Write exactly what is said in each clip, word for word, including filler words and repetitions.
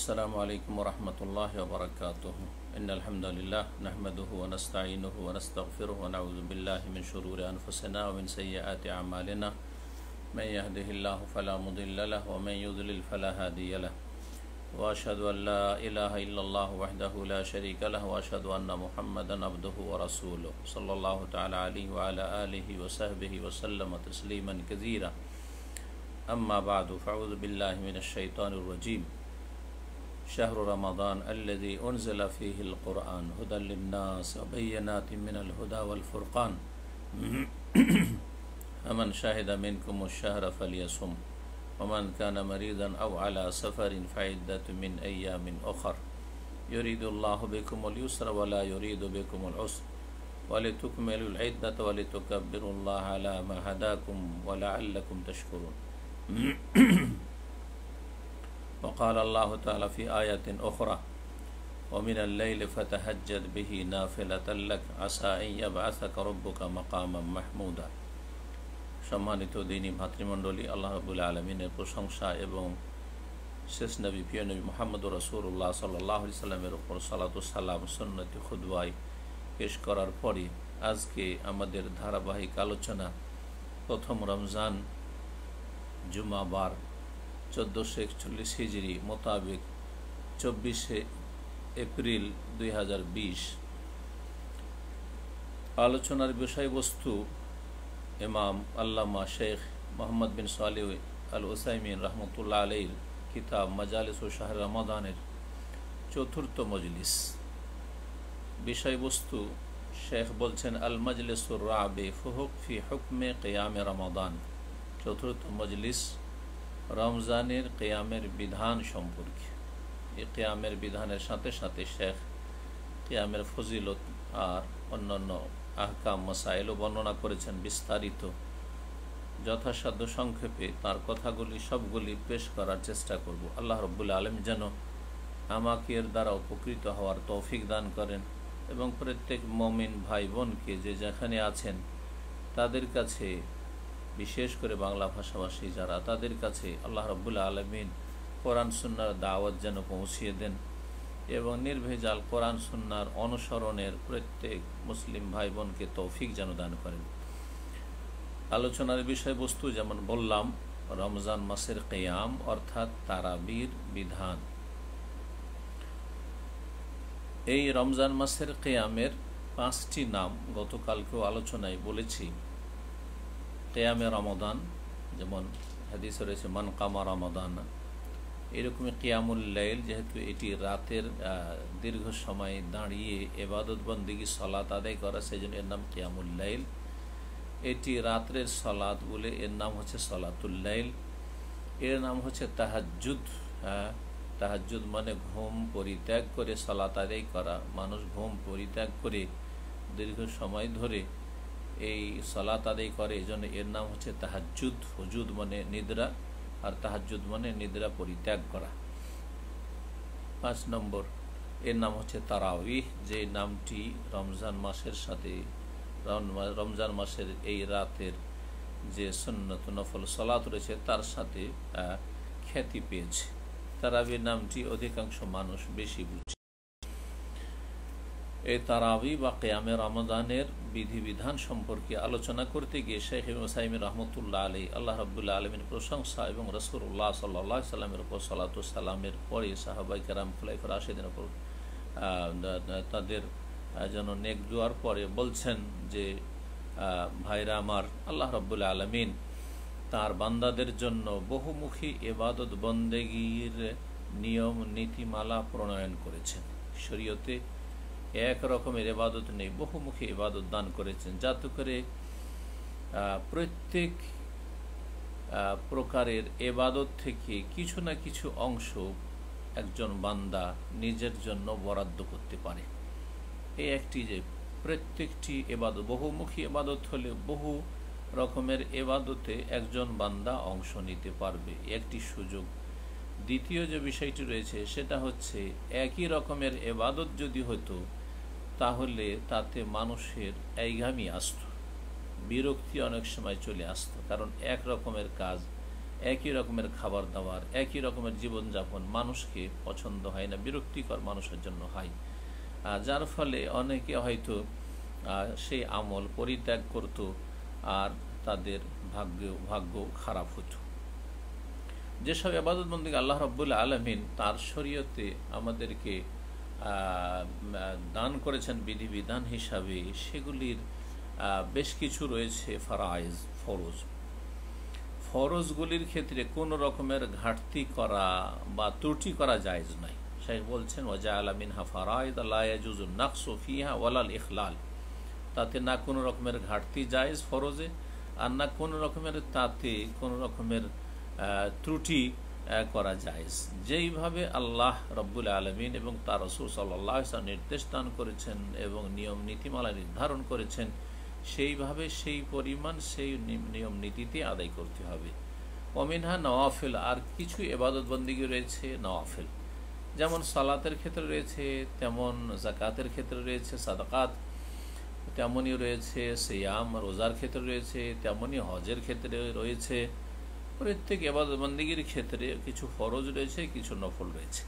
अस्सलामु अलैकुम वरहमतुल्लाहि वबरकातुहू। इन्नल हम्दुलिल्लाह नहमदुहु व नस्तईनुहु व नस्तगफिरुहु व नऊज़ु बिल्लाहि मिन शुरूरि अनफुसिना व मिन सय्यिआति अमालिना। मन यहदिहिल्लाहु फला मुदिल्ल लहु व मन युद्लिल फला हादिय लहु। व अशहदु अन ला इलाहा इल्लल्लाहु वहदहु ला शरीका लहु व अशहदु अन्ना मुहम्मदन अब्दुहु व रसूलुहु सल्लल्लाहु तआला अलैहि व अला आलिहि व सहबिहि व सल्लम तस्लीमन कसीरा। अम्मा बादु फ़अऊज़ु बिल्लाहि मिनश शैतानिर रजीम। शहर रमज़ान अल्लज़ी उन्ज़िला फ़ीहिल क़ुरआन हुदल लिन्नास व बय्यिनातिम मिनल हुदा वल फ़ुरक़ान फमन शहिदा मिनकुमुश शहरा फ़ल्यसुम व मन काना मरीज़न औ अला सफ़रिन फ़इद्दतुम मिन अय्यामिन उख़र युरीदुल्लाहु बिकुमुल युस्रा व ला युरीदु बिकुमुल उस्रा व लितुकमिलुल इद्दता व लितुकब्बिरुल्लाह अला मा हदाकुम व लअल्लकुम तशकुरून। वक़ाल अल्लाहु तआला फ़ी आयतिन उख़रा व मिनल लैलि फ़तहज्जद बिही नाफ़िलतन लक असा अन यबअसक रब्बुका मक़ामम महमूदा। सम्मानित दीनी भातृमंडলী, আল্লাহ রাব্বুল আলামিনের প্রশংসা এবং শেষ নবী প্রিয় নবী মুহাম্মদুর রাসূলুল্লাহ সাল্লাল্লাহু আলাইহি সাল্লামের উপর সালাতু সালাম সুন্নতি খুতবায় পেশ করার পরে আজকে আমাদের ধারাবাহিক আলোচনা প্রথম রমজান জুমাবার চোদ্দোশো একচল্লিশ হিজরি মোতাবেক চব্বিশে এপ্রিল দুই হাজার বিশ। আলোচনার বিষয়বস্তু ইমাম আল্লামা শেখ মোহাম্মদ বিন সালেহ আল উসাইমিন রহমতুল্লাহ আলাইহির কিতাব মাজালিস ও শাহর রমাদানের চতুর্থ মজলিস। বিষয়বস্তু শেখ বলছেন আল মজলিসুর রাবি ফুহুক ফি হুকমে কিয়ামে রমাদান। চতুর্থ মজলিস রমজানের কিয়ামের বিধান সম্পর্কে। এই কিয়ামের বিধানের সাথে সাথে শেখ কিয়ামের ফজিলত আর অন্যান্য আহকাম মাসাইলও বর্ণনা করেছেন বিস্তারিত। যথাসাধ্য সংক্ষেপে তার কথাগুলি সবগুলি পেশ করার চেষ্টা করব। আল্লাহ রাব্বুল আলামিন যেন আমাকে এর দ্বারা উপকৃত হওয়ার তৌফিক দান করেন এবং প্রত্যেক মুমিন ভাই বোনকে যে যেখানে আছেন তাদের কাছে, বিশেষ করে বাংলা ভাষাভাষী যারা, তাদের কাছে আল্লাহ রাব্বুল আলামিন কোরআন সুন্নাহর দাওয়াত যেন পৌঁছিয়ে দেন এবং নির্ভেজাল কোরআন সুন্নাহর অনুসরণের প্রত্যেক মুসলিম ভাই বোনকে তৌফিক যেন দান করেন। আলোচনার বিষয়বস্তু যেমন বললাম, রমজান মাসের কিয়াম অর্থাৎ তারাবির বিধান। এই রমজান মাসের কিয়ামের পাঁচটি নাম গতকালকেও আলোচনায় বলেছি। কিয়ামে রমাদান, যেমন হাদিসে রয়েছে মান কামা রমাদান। এরকমই কিয়ামুল লাইল, যেহেতু এটি রাতের দীর্ঘ সময় দাঁড়িয়ে ইবাদত বন্দেগী সালাত আদায় করা, সেই জন্য এর নাম কিয়ামুল লাইল। এটি রাত্রের সালাত বলে এর নাম হচ্ছে সালাতুল লাইল। এর নাম হচ্ছে তাহাজ্জুদ। হ্যাঁ, তাহাজ্জুদ মানে ঘুম পরিত্যাগ করে সালাত আদায় করা। মানুষ ঘুম পরিত্যাগ করে দীর্ঘ সময় ধরে এই সালাত আদায় করে, এই জন্য এর নাম হচ্ছে তাহাজ্জুদ। হুজুদ মানে নিদ্রা আর তাহাজ্জুদ মানে নিদ্রা পরিত্যাগ করা। পাঁচ নম্বর, এর নাম হচ্ছে তারাবিহ, যে নামটি রমজান মাসের সাথে রমজান মাসের এই রাতের যে সুন্নত নফল সালাত রয়েছে তার সাথে খ্যাতি পেয়েছে। তারাবির নামটি অধিকাংশ মানুষ বেশি বুঝে। এই তারাবি বা কিয়ামে রমাদানের বিধিবিধান সম্পর্কে আলোচনা করতে গিয়ে শেখ উসাইমিন রহমতুল্লাহ আলাইহি আল্লাহ রাব্বুল আলামিনের প্রশংসা এবং রাসূলুল্লাহ সাল্লাল্লাহু আলাইহি সাল্লামের উপর সালাতু সালামের পরে সাহাবায়ে কেরাম খুলাফায়ে রাশিদিনের উপর তাদের যেন নেক দুয়ার পরে বলছেন যে, ভাইরা আমার, আল্লাহ রাব্বুল আলামিন তার বান্দাদের জন্য বহুমুখী ইবাদত বন্দেগীর নিয়ম নীতিমালা প্রণয়ন করেছেন। শরীয়তে এক রকমের ইবাদত নেই, বহুমুখী ইবাদত দান করেছেন, যাতে করে প্রত্যেক প্রকারের ইবাদত থেকে কিছু না কিছু অংশ একজন বান্দা নিজের জন্য বরাদ্দ করতে পারে। এই একটি যে প্রত্যেকটি ইবাদত বহুমুখী ইবাদত হলে বহু রকমের ইবাদতে একজন বান্দা অংশ নিতে পারবে, একটি সুযোগ। দ্বিতীয় যে বিষয়টি রয়েছে সেটা হচ্ছে একই রকমের ইবাদত যদি হতো তাহলে তাতে মানুষের এইঘামি আসত, বিরক্তি অনেক সময় চলে আসতো। কারণ এক রকমের কাজ একই রকমের খাবার দাবার, একই রকমের জীবনযাপন মানুষকে পছন্দ হয় না, বিরক্তিকর মানুষের জন্য হয়, যার ফলে অনেকে হয়তো সেই আমল পরিত্যাগ করত আর তাদের ভাগ্য ভাগ্য খারাপ হতো। যেসব ইবাদত বন্দেগী আল্লাহ রাব্বুল আলামিন তার শরীয়তে আমাদেরকে দান করেছেন বিধিবিধান হিসাবে, সেগুলির বেশ কিছু রয়েছে ফারাইজ, ফরজ। ফরজগুলির ক্ষেত্রে কোনো রকমের ঘাটতি করা বা ত্রুটি করা জায়েজ নাই। শেখ বলছেন ওয়াজআলা মিনহা ফারাইদ লা ইয়াজুজু নাকসু ফিহা ওয়ালাল ইখলাল, তাতে না কোনো রকমের ঘাটতি জায়েজ ফরজে, আর না কোনো রকমের তাতে কোনো রকমের ত্রুটি করা জায়েজ। যেইভাবে আল্লাহ রাব্বুল আলামিন এবং তার রাসূল সাল্লাল্লাহু আলাইহি ওয়াসাল্লাম নির্দেশ দান করেছেন এবং নিয়ম নীতিমালা নির্ধারণ করেছেন, সেইভাবে সেই পরিমাণ সেই নিয়ম নীতিতে আদায় করতে হবে। ওমিনহা নওয়াফিল, আর কিছু ইবাদত বন্দেগী রয়েছে নওয়াফিল, যেমন সালাতের ক্ষেত্রে রয়েছে, তেমন যাকাতের ক্ষেত্রে রয়েছে সাদাকাত, তেমনই রয়েছে সিয়াম রোজার ক্ষেত্রে রয়েছে, তেমনই হজের ক্ষেত্রে রয়েছে। প্রত্যেক ইবাদত বন্দেগীর ক্ষেত্রে কিছু ফরজ রয়েছে, কিছু নফল রয়েছে।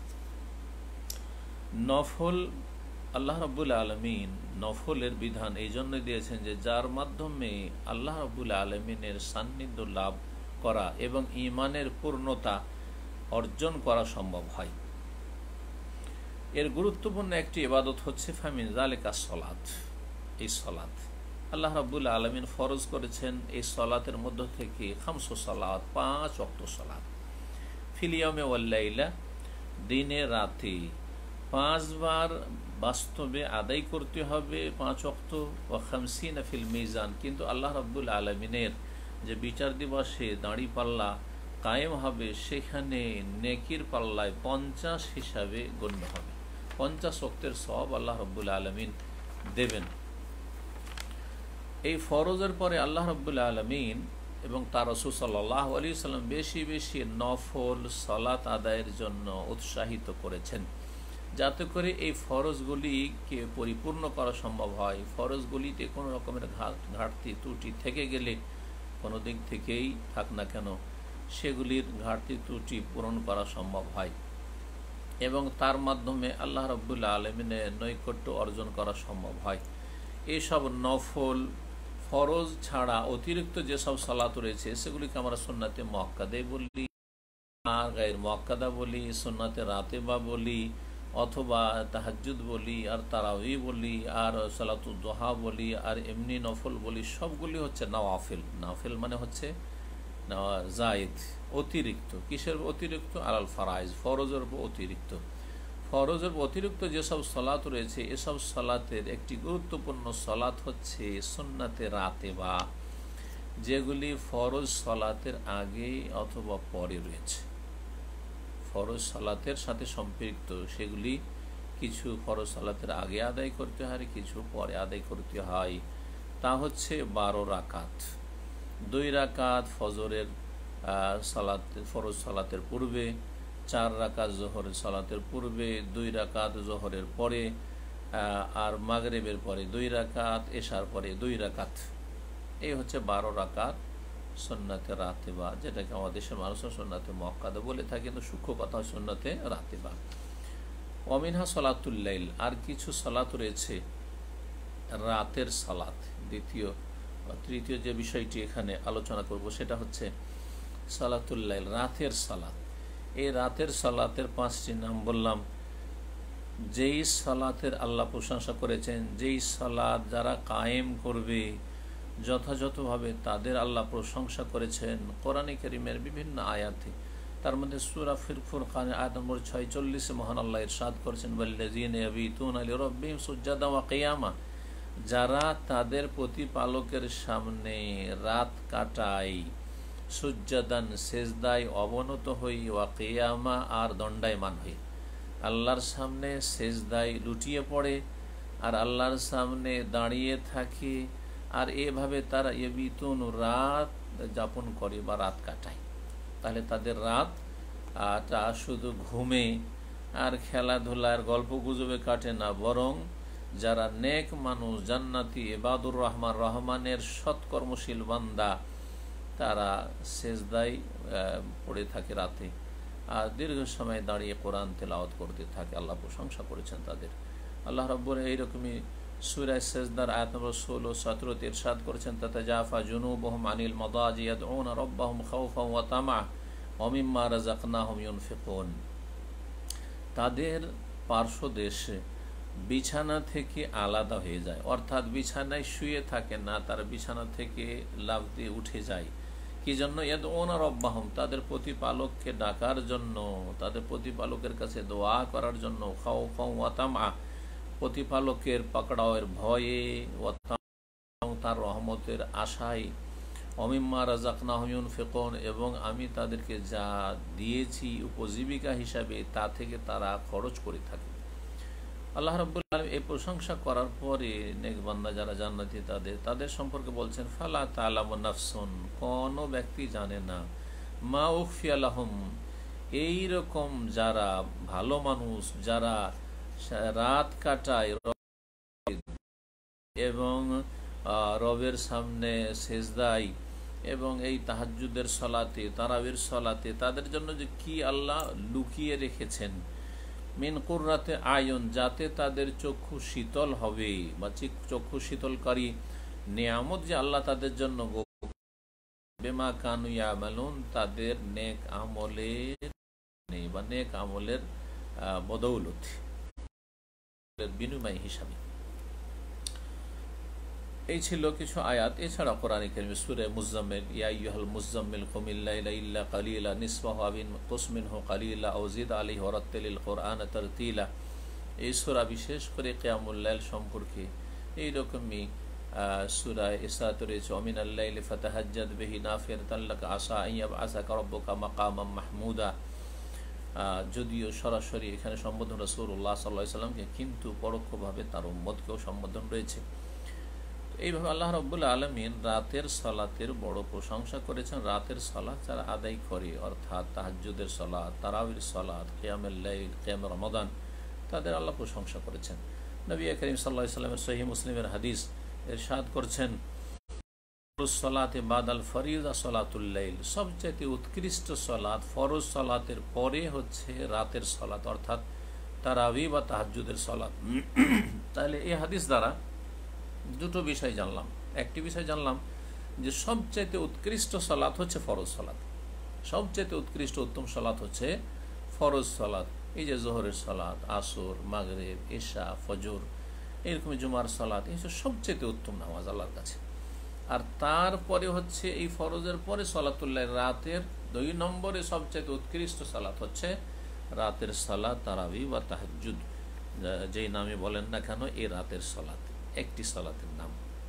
নফল আল্লাহ রাব্বুল আলামিন নফলের বিধান এই জন্য দিয়েছেন যে যার মাধ্যমে আল্লাহ রাব্বুল আলামিনের সান্নিধ্য লাভ করা এবং ঈমানের পূর্ণতা অর্জন করা সম্ভব হয়। এর গুরুত্বপূর্ণ একটি ইবাদত হচ্ছে ফামিন যালিকা সালাত, এই সালাত আল্লাহ রাব্বুল আলামিন ফরজ করেছেন। এই সালাতের মধ্য থেকে খামসু সালাত, পাঁচ ওয়াক্ত সালাত, ফিল ইয়াউমি ওয়াল লাইলা, দিনে রাতে পাঁচবার বাস্তবে আদায় করতে হবে পাঁচ ওয়াক্ত, ওয়া খামসিনা ফিল মিজান, কিন্তু আল্লাহ রাব্বুল আলামিনের যে বিচার দিবসে দাঁড়ি পাল্লা কায়েম হবে সেখানে নেকির পাল্লায় পঞ্চাশ হিসাবে গণ্য হবে। পঞ্চাশ ওয়াক্তের সওয়াব আল্লাহ রাব্বুল আলামিন দেবেন। এই ফরজের পরে আল্লাহ রাব্বুল আলামিন এবং তার রাসূল সাল্লাল্লাহু আলাইহি ওয়াসাল্লাম বেশি বেশি নফল সালাত আদায়ের জন্য উৎসাহিত করেছেন, যাতে করে এই ফরজগুলিকে পরিপূর্ণ করা সম্ভব হয়। ফরজগুলিতে কোনো রকমের ঘাটতি ত্রুটি থেকে গেলে কোনো দিক থেকেই থাক না কেন, সেগুলির ঘাটতি ত্রুটি পূরণ করা সম্ভব হয় এবং তার মাধ্যমে আল্লাহ রাব্বুল আলামিনের নৈকট্য অর্জন করা সম্ভব হয়। এইসব নফল ফরজ ছাড়া অতিরিক্ত যেসব সালাত রয়েছে সেগুলিকে আমরা সুন্নাতে মুআক্কাদা বলি, আর গায়র মুআক্কাদা বলি, সুন্নাতে রাতেবা বলি, অথবা তাহাজ্জুদ বলি, আর তারাওয়ি বলি, আর সালাতুদ দুহা বলি, আর এমনি নফল বলি, সবগুলি হচ্ছে নওয়াফিল। নওয়াফিল মানে হচ্ছে জায়েদ, অতিরিক্ত। কিসের অতিরিক্ত? আলাল ফারাইজ, ফরজের উপর অতিরিক্ত। ফরজের অতিরিক্ত যেসব সালাত রয়েছে এসব সালাতের একটি গুরুত্বপূর্ণ সালাত হচ্ছে সুন্নাতে রাতেবা, যেগুলি ফরজ সালাতের আগে অথবা পরে রয়েছে, ফরজ সালাতের সাথে সম্পৃক্ত। সেগুলি কিছু ফরজ সালাতের আগে আদায় করতে হয়, কিছু পরে আদায় করতে হয়। তা হচ্ছে বারো রাকাত, দুই রাকাত ফজরের সালাত ফরজ সালাতের পূর্বে, চার রাকাত জোহরের সালাতের পূর্বে, দুই রাকাত জোহরের পরে, আর মাগরিবের পরে দুই রাকাত, এশার পরে দুই রাকাত। এই হচ্ছে বারো রাকাত সুন্নাতে রাতেবা, যেটাকে আমাদের দেশের মানুষ সুন্নাতে মুআক্কাদা বলে থাকে, কিন্তু সূক্ষ্ম কথা হয় সুন্নাতে রাতেবা। ওমিনহা সালাতুল লাইল, আর কিছু সালাত রয়েছে রাতের সালাত। দ্বিতীয় তৃতীয় যে বিষয়টি এখানে আলোচনা করব সেটা হচ্ছে সালাতুল লাইল, রাতের সালাত। এই রাতের সালাতের পাঁচটি নাম বললাম। যেই সালাতের আল্লাহ প্রশংসা করেছেন, যেই সালাত যারা কায়েম করবে যথাযথভাবে তাদের আল্লাহ প্রশংসা করেছেন কোরআনে কারীমের বিভিন্ন আয়াতে। তার মধ্যে সূরা ফুরকান আয়াত নম্বর ছয়চল্লিশে মহান আল্লাহ ইরশাদ করেছেন, ওয়াল্লাযীনা ইয়াবিতুনা লিরাব্বিহিম সুজদান ওয়া কিয়ামা, যারা তাদের প্রতিপালকের সামনে রাত কাটায় সুজ্জাদান সেজদায় অবনত হই, ওয়া কিয়ামা আর দণ্ডায়মান হই। আল্লাহর সামনে সেজদায় লুটিয়ে পড়ে আর আল্লাহর সামনে দাঁড়িয়ে থাকে, আর এভাবে তারা ইয়াবিতুন রাত যাপন করে বা রাত কাটায়। তাহলে তাদের রাত তা শুধু ঘুমে আর খেলাধুলার গল্প গুজবে কাটে না, বরং যারা নেক মানুষ, জান্নাতি, ইবাদুর রহমান, রহমানের সৎকর্মশীল বান্দা, তারা সেজদায় পড়ে থাকে রাতে, আর দীর্ঘ সময় দাঁড়িয়ে কোরআন তেলাওয়াত করতে থাকে। আল্লাহ প্রশংসা করেছেন তাদের। আল্লাহ রাব্বুল এইরকমই সূরা সেজদার আয়াত নম্বর ষোলো সতেরোতে ইরশাদ করেছেন, তাতাজাফা জুনুবুহুম আনিল মাদাজি ইয়াদউনা রাব্বাহুম খাউফান ওয়া তামাআন ওয়া মিম্মা রাযাকনাহুম ইউনফিকুন। তাদের পার্শ্বদেশ বিছানা থেকে আলাদা হয়ে যায়, অর্থাৎ বিছানায় শুয়ে থাকে না, তারা বিছানা থেকে লাফ দিয়ে উঠে যায়। কি জন্য? ইয়াদউনা রাব্বাহুম, তাদের প্রতিপালককে ডাকার জন্য, তাদের প্রতিপালকের কাছে দোয়া করার জন্য। খাউফান ওয়া তামাআন, প্রতিপালকের পাকড়াওয়ের ভয়ে, ওয়া তামাআন, তার রহমতের আশায়। ওয়া মিম্মা রাযাকনাহুম ইউনফিকুন, এবং আমি তাদেরকে যা দিয়েছি উপজীবিকা হিসাবে তা থেকে তারা খরচ করে থাকে। আল্লাহ রাব্বুল আলামিন এই প্রশংসা করার পরে নেক বান্দা যারা জান্নাতি তাদের তাদের সম্পর্কে বলছেন, ফালা তা'লামু নাফসুন, কোন ব্যক্তি জানে না, মা উখফিয়া লাহুম, এইরকম যারা ভালো মানুষ, যারা রাত কাটায় এবং রবের সামনে সেজদায় এবং এই তাহাজ্জুদের সলাতে, তারাবির সলাতে, তাদের জন্য যে কি আল্লাহ লুকিয়ে রেখেছেন, মিন কুররাতে আয়ুন, যাতে তাদের চক্ষু শীতল হবে, বা চক্ষু শীতলকারী নিয়ামত যে আল্লাহ তাদের জন্য, বিমা কানু ইয়ামালুন, তাদের নেক আমলের নেই বা নেক আমলের বদৌলত, বিনিময় হিসাবে। এই ছিল কিছু আয়াত। এছাড়া কোরআনে কারীমে সূরা মুজাম্মিল, ইয়া আইয়ুহাল মুজাম্মিল কুমিল লাইলা ইল্লা কালিলা নিসফাহু আও ইনকুস মিনহু কালিলা আও জিদ আলাইহি ওয়ারাত্তিলিল কুরআনা তারতিলা, এই সূরা বিশেষ করে কিয়ামুল লাইল সম্পর্কে। এইরকমই সূরা ইসরাতে রয়েছে, ওয়া মিনাল লাইলি ফাতাহাজ্জাদ বিহি নাফিলাতান লাকা আসা আন ইয়াবআসাকা রাব্বুকা মাকামান মাহমুদা। যদিও সরাসরি এখানে সম্বোধন রাসূলুল্লাহ সাল্লাল্লাহু আলাইহি সাল্লামকে, কিন্তু পরোক্ষভাবে তার উম্মতকেও সম্বোধন রয়েছে। এইভাবে আল্লাহ রাব্বুল আলামিন রাতের সালাতের বড় প্রশংসা করেছেন। রাতের সালাত যারা আদায় করে, অর্থাৎ তাহাজ্জুদের সালাত, তারাবির সালাত, কিয়ামুল লাইল, কিয়াম রমাদান, তাদের আল্লাহ প্রশংসা করেছেন। নবী করিম সাল্লাল্লাহু আলাইহি সাল্লামের সহিহ মুসলিমের হাদিস ইরশাদ করছেন, সালাতে বাদাল ফরিজা সালাতুল লাইল, সবচেয়ে উৎকৃষ্ট সালাত ফরজ সালাতের পরে হচ্ছে রাতের সালাত, অর্থাৎ তারাবি বা তাহাজ্জুদের সালাত। তাহলে এই হাদিস দ্বারা দুটো বিষয় জানলাম। একটি বিষয় জানলাম যে সবচেয়ে উৎকৃষ্ট সালাত হচ্ছে ফরজ সালাত, সবচেয়ে উৎকৃষ্ট উত্তম সালাত হচ্ছে ফরজ সালাত। এই যে জোহরের সালাত, আসর, মাগরিব, ইশা, ফজর, এরকম জুমার সালাত, এই সবচেয়ে উত্তম নামাজ আল্লাহর কাছে। আর তারপরে হচ্ছে এই ফরজের পরে সালাতুল্লাহ, রাতের দুই নম্বরে সবচেয়ে উৎকৃষ্ট সালাত হচ্ছে রাতের সালাত, তারাবি বা তাহাজ্জুদ, যেই নামে বলেন না কেন, এই রাতের সালাত একটি সালাতের নাম।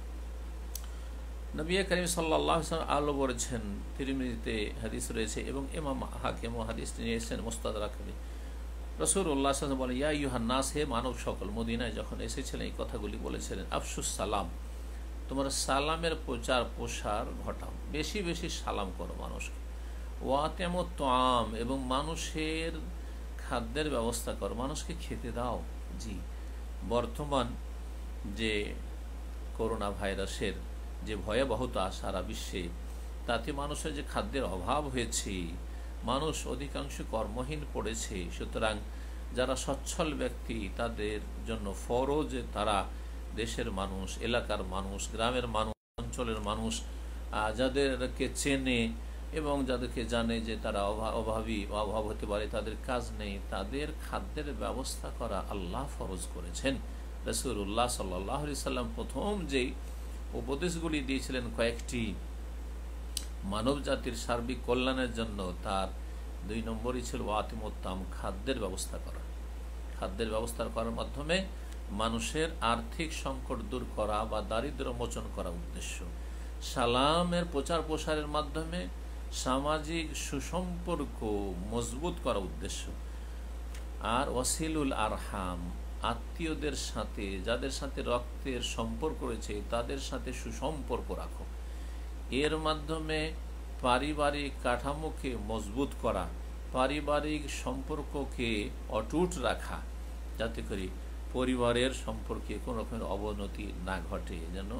নবী করিম সাল্লাল্লাহু আলাইহি ওয়াসাল্লাম আলো বলেছেন, তিরমিজিতে হাদিস রয়েছে এবং ইমাম হাকিম হাদিসটি নিয়ে এসেছেন মুস্তাদরাকে। রাসূলুল্লাহ সাল্লাল্লাহু আলাইহি ওয়াসাল্লাম বলেন, ইয়া আইয়ুহান নাস, হে মানব সকল, মদিনায় যখন এসেছিলেন এই কথাগুলি বলেছিলেন, আফশুস সালাম, তোমরা সালামের প্রচার প্রসার ঘটাও, বেশি বেশি সালাম করো মানুষকে। ওয়াতিমুত তাআম, এবং মানুষের খাদ্যের ব্যবস্থা করো, মানুষকে খেতে দাও। জি, বর্তমান যে করোনা ভাইরাসের যে ভয়াবহতা সারা বিশ্বে, তাতে মানুষের যে খাদ্যের অভাব হয়েছে, মানুষ অধিকাংশ কর্মহীন পড়েছে। সুতরাং যারা সচ্ছল ব্যক্তি তাদের জন্য ফরজ, তারা দেশের মানুষ, এলাকার মানুষ, গ্রামের মানুষ, অঞ্চলের মানুষ, যাদেরকে চেনে এবং যাদেরকে জানে যে তারা অভাবী অভাব হতে পারে, তাদের কাজ নেই, তাদের খাদ্যের ব্যবস্থা করা আল্লাহ ফরজ করেছেন। রাসূলুল্লাহ সাল্লাল্লাহু আলাইহি সাল্লাম প্রথম যেই উপদেশগুলি দিয়েছিলেন কয়েকটি মানব জাতির সার্বিক কল্যাণের জন্য, তার দুই নম্বরই ছিল ওয়াতিমুত তাআম, খাদ্যের ব্যবস্থা করা। খাদ্যের ব্যবস্থা করার মাধ্যমে মানুষের আর্থিক সংকট দূর করা বা দারিদ্র্য মোচন করা উদ্দেশ্য। সালামের প্রচার প্রসারের মাধ্যমে সামাজিক সুসম্পর্ক মজবুত করা উদ্দেশ্য। আর ওয়াসিলুল আরহাম, আত্মীয়দের সাথে, যাদের সাথে রক্তের সম্পর্ক রয়েছে তাদের সাথে সুসম্পর্ক রাখো। এর মাধ্যমে পারিবারিক কাঠামোকে মজবুত করা, পারিবারিক সম্পর্ককে অটুট রাখা, যাতে করে পরিবারের সম্পর্কে কোনো রকমের অবনতি না ঘটে, যেন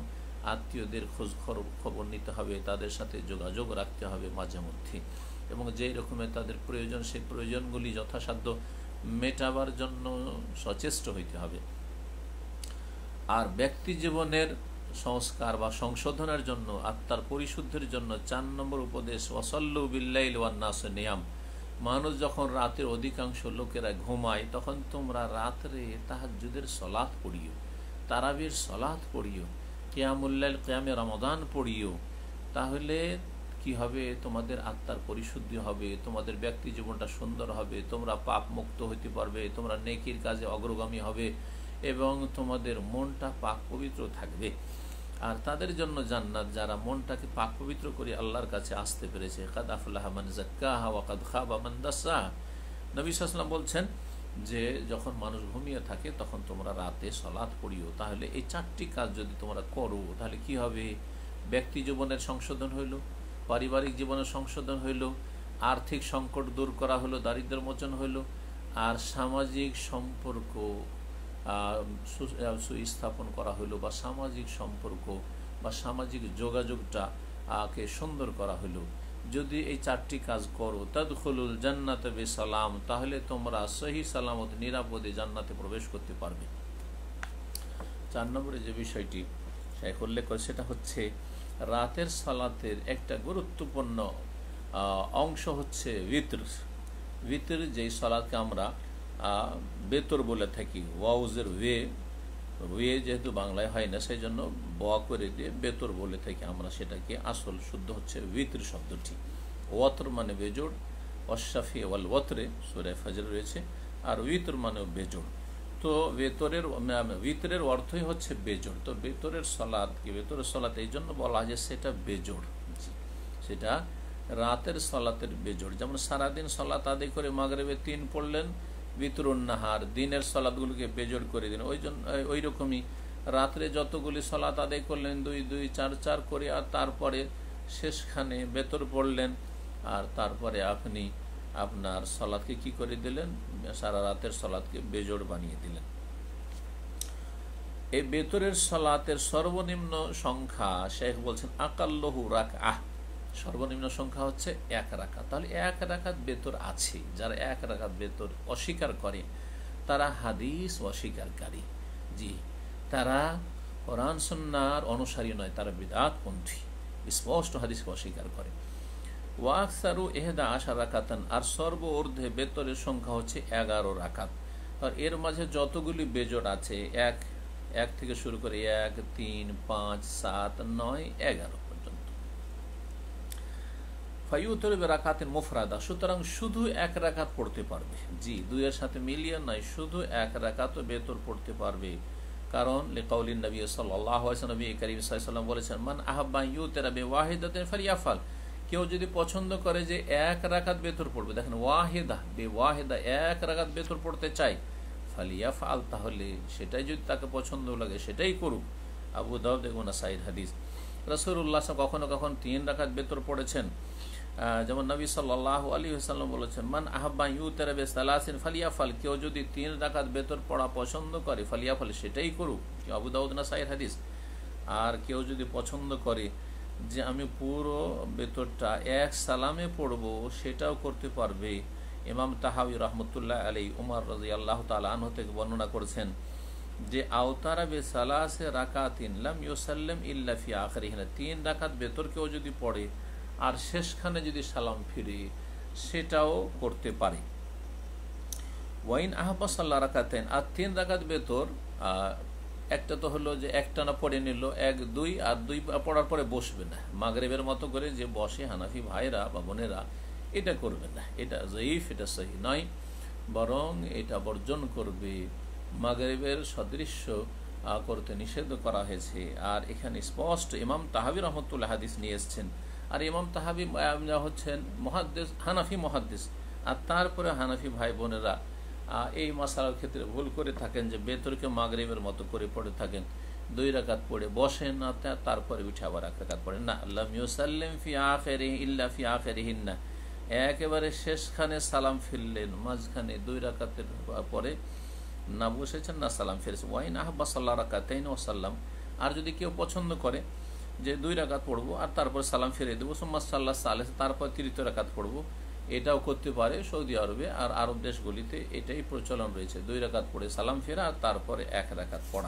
আত্মীয়দের খোঁজ খবর নিতে হবে, তাদের সাথে যোগাযোগ রাখতে হবে মাঝে মধ্যে, এবং যেই রকমের তাদের প্রয়োজন সেই প্রয়োজনগুলি যথাসাধ্য মেটাবার জন্য সচেষ্ট হইতে হবে। আর ব্যক্তি জীবনের সংস্কার বা সংশোধনের জন্য, আত্মার পরিশুদ্ধির জন্য চার নম্বর উপদেশ ওয়াসাল্লু বিল্লাইল ওয়ান নাস নিয়াম। মানুষ যখন রাতের অধিকাংশ লোকেরা ঘুমায় তখন তোমরা রাত্রে তাহাজ্জুদের সলাত পড়িও, তারাবির সলাত পড়িও, কিয়ামুল্লাইল কিয়ামে রমাদান পড়িও। তাহলে কি হবে? তোমাদের আত্মার পরিশুদ্ধি হবে, তোমাদের ব্যক্তি জীবনটা সুন্দর হবে, তোমরা পাপ মুক্ত হইতে পারবে, তোমরা নেকির কাজে অগ্রগামী হবে এবং তোমাদের মনটা পাক পবিত্র থাকবে। আর তাদের জন্য জান্নাত, যারা মনটাকে পাক পবিত্র করে আল্লাহর কাছে আসতে পেরেছে। কাদ আফলাহা মান যাক্কাহা ওয়া কাদ খাবা মান দাসসাহা। নবী সাল্লাল্লাহু আলাইহি ওয়াসাল্লাম বলছেন যে যখন মানুষ ঘুমিয়ে থাকে তখন তোমরা রাতে সালাত পড়িও। তাহলে এই চারটি কাজ যদি তোমরা করো তাহলে কি হবে? ব্যক্তি জীবনের সংশোধন হইল, পারিবারিক জীবনের সংশোধন হইল, আর্থিক সংকট দূর করা হলো, দারিদ্র্য মোচন হইল, আর সামাজিক সম্পর্ক সুস্থাপন করা হইলো, বা সামাজিক সম্পর্ক বা সামাজিক যোগাযোগটা কে সুন্দর করা হইলো। যদি এই চারটি কাজ করো তাদখুলুল জান্নাতে বিসালাম, তাহলে তোমরা সহি সালামত নিরাপদে জান্নাতে প্রবেশ করতে পারবে। চার নম্বরে যে বিষয়টি শাইখ উল্লেখ করে সেটা হচ্ছে রাতের সালাতের একটা গুরুত্বপূর্ণ অংশ হচ্ছে বিতর। বিতর যেই সালাতকে আমরা বেতর বলে থাকি, ওয়াউজের ওয়ে ওয়ে যেহেতু বাংলায় হয় না সেই জন্য ব করে দিয়ে বেতর বলে থাকি আমরা, সেটাকে আসল শুদ্ধ হচ্ছে বিতর শব্দটি। ওয়াতর মানে বেজোড়, অশাফি ওয়াল ওয়াতরে সূরা ফজর রয়েছে, আর উইতর মানেও বেজোড়। তো বেতরের বিতরের অর্থই হচ্ছে বেজোড়। তো বেতরের সলাৎ কি বেতরের সলাৎ এই জন্য বলা হয় যে সেটা বেজোড়, সেটা রাতের সলাতের বেজোড়। যেমন সারাদিন সলাত আদায় করে মাগরিবে তিন পড়লেন, বিতরুন নাহার দিনের সলাৎগুলোকে বেজোড় করে দিন। ওই জন্য ওই রকমই রাত্রে যতগুলি সলাত আদায় করলেন দুই দুই চার চার করে, আর তারপরে শেষখানে বেতর পড়লেন, আর তারপরে আপনি আপনার সলাৎকে কি করে দিলেন? সারা রাতের সলাৎকে বেজোড় বানিয়ে দিলেন। এই বেতরের সলাতের সর্বনিম্ন সংখ্যা শেখ বলছেন আকাল্লহু রাকআহ, সর্বনিম্ন সংখ্যা হচ্ছে এক রাকাত। তাহলে এক রাকাত বেতর আছে। যারা এক রাকাত বেতর অস্বীকার করে তারা হাদিস অস্বীকারী, জি তারা কোরআন সুন্নাহর অনুসারী নয়, তারা বিদআতপন্থী, স্পষ্ট হাদিসকে অস্বীকার করে। ওয়াকসারু এহদা আশার রাকাতান, আর সর্ব ঊর্ধ্বে বেতরের সংখ্যা হচ্ছে এগারো রাকাত। আর এর মাঝে যতগুলি বেজোড় আছে এক এক থেকে শুরু করে এক তিন পাঁচ সাত নয় এগারো পর্যন্ত। ফায়ুতর রাকাতের মুফরাদা, সুতরাং শুধু এক রাকাত পড়তে পারবে, জি দুইয়ের সাথে মিলিয়ে নয়, শুধু এক রাকাত বেতর পড়তে পারবে। কারণ লিকাউলিন নবী সাল্লাল্লাহু আলাইহি ওয়াসাল্লাম, নবী করিম সাল্লাল্লাহু আলাইহি ওয়াসাল্লাম বলেছেন মান আহাব্বা ইউতিরা বিওয়াহিদাতিন ফালিয়াফাল, কেউ যদি পছন্দ করে যে এক রাকাত বেতর পড়বে, দেখেন ওয়াহিদা বে ওয়াহিদা এক রাকাত বেতর পড়তে চাই, ফালিয়াফাল তাহলে সেটাই যদি তাকে পছন্দ লাগে সেটাই করুক। আবু দাউদ এবং নাসাঈর হাদিস। রাসূলুল্লাহ কখনো কখনো তিন রাকাত বেতর পড়েছেন, যেমন নবী সাল্লাল্লাহু আলাইহি ওয়াসাল্লাম বলেছেন মান আহাব্বা ইউতিরা বিসালাসিন ফালিয়াফাল, কেউ যদি তিন রাকাত বেতর পড়া পছন্দ করে ফালিয়াফাল সেটাই করুক, আবু দাউদ নাসাঈর হাদিস। আর কেউ যদি পছন্দ করে যে আমি পুরো বেতরটা এক সালামে পড়বো সেটাও করতে পারবে। ইমাম তাহাবী রহমতুল্লাহ আলাইহি উমর রাদিয়াল্লাহু তাআলা আনহু থেকে বর্ণনা করেছেন যে আওতারা বে সালাসে রাকাতিন লাম ইউসাল্লিম ইল্লা ফি আখিরিহিনা, তিন রাকাত বেতর কেউ যদি পড়ে আর শেষখানে যদি সালাম ফিরে সেটাও করতে পারে। ওয়াইন আহাব্বা সাল্লা রাকাতাইন, আর তিন রাকাত বেতর একটা তো হলো যে একটানা পড়ে নিল এক দুই, আর দুই পড়ার পরে বসবে না, মাগরিবের মতো করে যে বসে হানাফি ভাইরা বা বোনেরা এটা করবে না, এটা জয়ীফ, এটা সহি নয়, বরং এটা বর্জন করবে। মাগরিবের সদৃশ্য করতে নিষেধ করা হয়েছে। আর এখানে স্পষ্ট ইমাম তাহাবী রহমতুল্লাহ হাদিস নিয়ে এসছেন, আর ইমাম তাহাবী হচ্ছেন মুহাদ্দিস, হানাফি মুহাদ্দিস। আর তারপরে হানাফি ভাই বোনেরা এই মাসালার ক্ষেত্রে ভুল করে থাকেন যে বেতরকে মাগরিবের মতো করে পড়ে থাকেন, দুই রাকাত পড়ে বসেন না, তারপরে উঠে আবার এক রাকাত পড়েন না। লাম ইউসাল্লিম ফি আখিরিহি ইল্লা ফি আখিরিহিন্না, একেবারে শেষখানে সালাম ফিরলেন, মাঝখানে দুই রাকাতের পরে না বসেছেন না সালাম ফিরেছেন। ওয়াইন আহাব্বা সাল্লা রাকাতাইন ওয়া সাল্লাম, আর যদি কেউ পছন্দ করে যে দুই রাকাত পড়বো আর তারপর সালাম ফিরিয়ে দেবো, সুম্মা সাল্লাহ সালেহ, তারপর তৃতীয় রাকাত পড়বো, এটাও করতে পারে সৌদি আরবে আর আরব দেশগুলিতে এটাই প্রচলন রয়েছে, দুই রাকাত পড়ে সালাম ফেরা আর তারপরে এক রাকাত পড়া।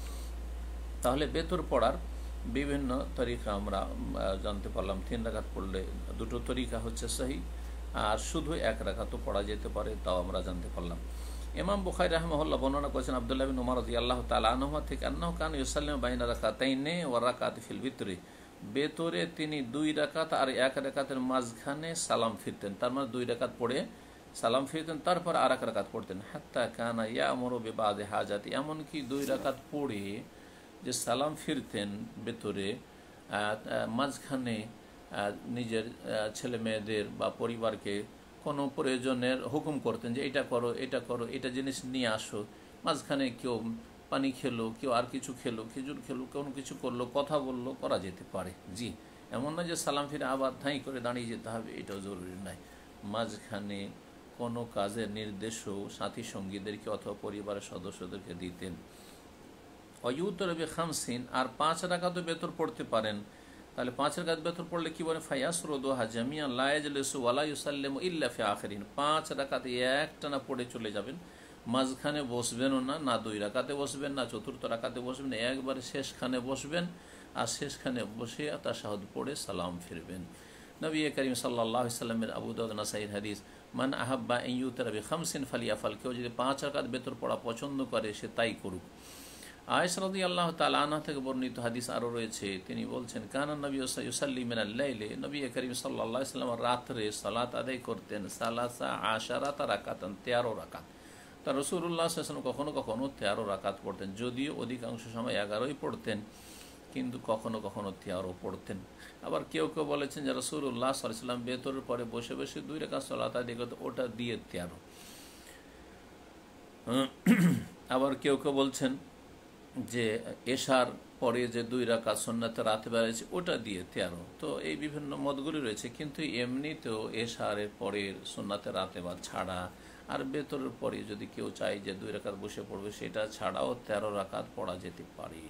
তাহলে বেতর পড়ার বিভিন্ন তরিকা আমরা জানতে পারলাম। তিন রাকাত পড়লে দুটো তরিকা হচ্ছে সহি, আর শুধু এক রাকাতও পড়া যেতে পারে, তাও আমরা জানতে পারলাম। ইমাম বুখারী রাহিমাহুল্লাহ বর্ণনা করেছেন আব্দুল্লাহ বিন উমর রাদিয়াল্লাহু তাআলা আনহুমা থেকে, আন্নাহু কানা ইউসাল্লিমু বাইনা রাকাতাইনি ওয়া রাকাতি ফিল বিতরি, বেতরে তিনি দুই রাকাত আর এক রাকাতের মাঝখানে সালাম ফিরতেন, তার মানে দুই রাকাত পড়ে সালাম ফিরতেন, তারপর আর এক রাকাত পড়তেন। হাত্তা কানা ইয়ামুরু বিবাদি হাজাতি, এমনকি দুই রাকাত পড়ে যে সালাম ফিরতেন বেতরে, মাঝখানে নিজের ছেলে মেয়েদের বা পরিবারকে কোনো প্রয়োজনের হুকুম করতেন যে এটা করো, এটা করো, এটা জিনিস নিয়ে আসো। মাঝখানে কেউ পানি খেলো, কেউ আর কিছু খেলো, খেজুর খেলো, কোনো কিছু করলো, কথা বললো, করা যেতে পারে। জি, এমন না যে সালাম ফিরে আবার ঠাঁই করে দাঁড়িয়ে যেতে হবে, এটাও জরুরি নয়। মাঝখানে কোনো কাজের নির্দেশও সাথী সঙ্গীদেরকে অথবা পরিবারের সদস্যদেরকে দিতেন। অয়ুতর বে খামসিন, আর পাঁচ রাকাতও বেতর পড়তে পারেন। তাহলে পাঁচ রাকাত বেতর পড়লে কি বলে, ফায়াসরুদুহা জামিআন লা ইয়াজলিসু ওয়া লা ইউসাল্লিমু ইল্লা ফি আখিরিন, পাঁচ রাকাত একটানা পড়ে চলে যাবেন, মাঝখানে বসবেনও না, না দুই রাকাতে বসবেন, না চতুর্থ রাকাতে বসবেন, একবারে শেষখানে বসবেন, আর শেষখানে বসে তাশাহুদ পড়ে সালাম ফিরবেন। নবী করিম সাল্লাল্লাহু আলাইহি ওয়াসাল্লামের আবু দাউদ নাসাঈর হাদিস, মান আহাব্বা আন ইউতরা বিখামসিন ফালিয়াফাল, কেউ যদি পাঁচ রাকাত বেতর পড়া পছন্দ করে সে তাই করুক। আয়েশা রাদিয়াল্লাহু তাআলা আনহা থেকে বর্ণিত হাদিস আরও রয়েছে, তিনি বলছেন, কানা নবী ইউসাল্লি মিনাল লাইলি, নবী করিম সাল্লাল্লাহু আলাইহি ওয়াসাল্লাম রাত্রে সালাত আদায় করতেন সালাসা আশারাতা রাকাতান, তেরো রাকাত। তা রাসূলুল্লাহ সাল্লাল্লাহু আলাইহি ওয়াসাল্লাম কখনো কখনো তেরো রাকাত পড়তেন, যদিও অধিকাংশ সময় এগারোই পড়তেন, কিন্তু কখনো কখনো তেরো পড়তেন। আবার কেউ কেউ বলেছেন যে রাসূলুল্লাহ সাল্লাল্লাহু আলাইহি ওয়াসাল্লাম বেতরের পরে বসে বসে দুই রাকাত সালাত আদায় করতেন, ওটা দিয়ে তেরো। আবার কেউ কেউ বলছেন যে এশার পরে যে দুই রাকাত সুন্নাতে রাতে বেড়েছে ওটা দিয়ে তেরো। তো এই বিভিন্ন মতগুলি রয়েছে, কিন্তু এমনিতেও এশারের পরের সুন্নাতে রাতে বা ছাড়া আর বেতরের পরে যদি কেউ চায় যে দুই রাকাত বসে পড়বে, সেটা ছাড়াও তেরো রাকাত পড়া যেতে পারে।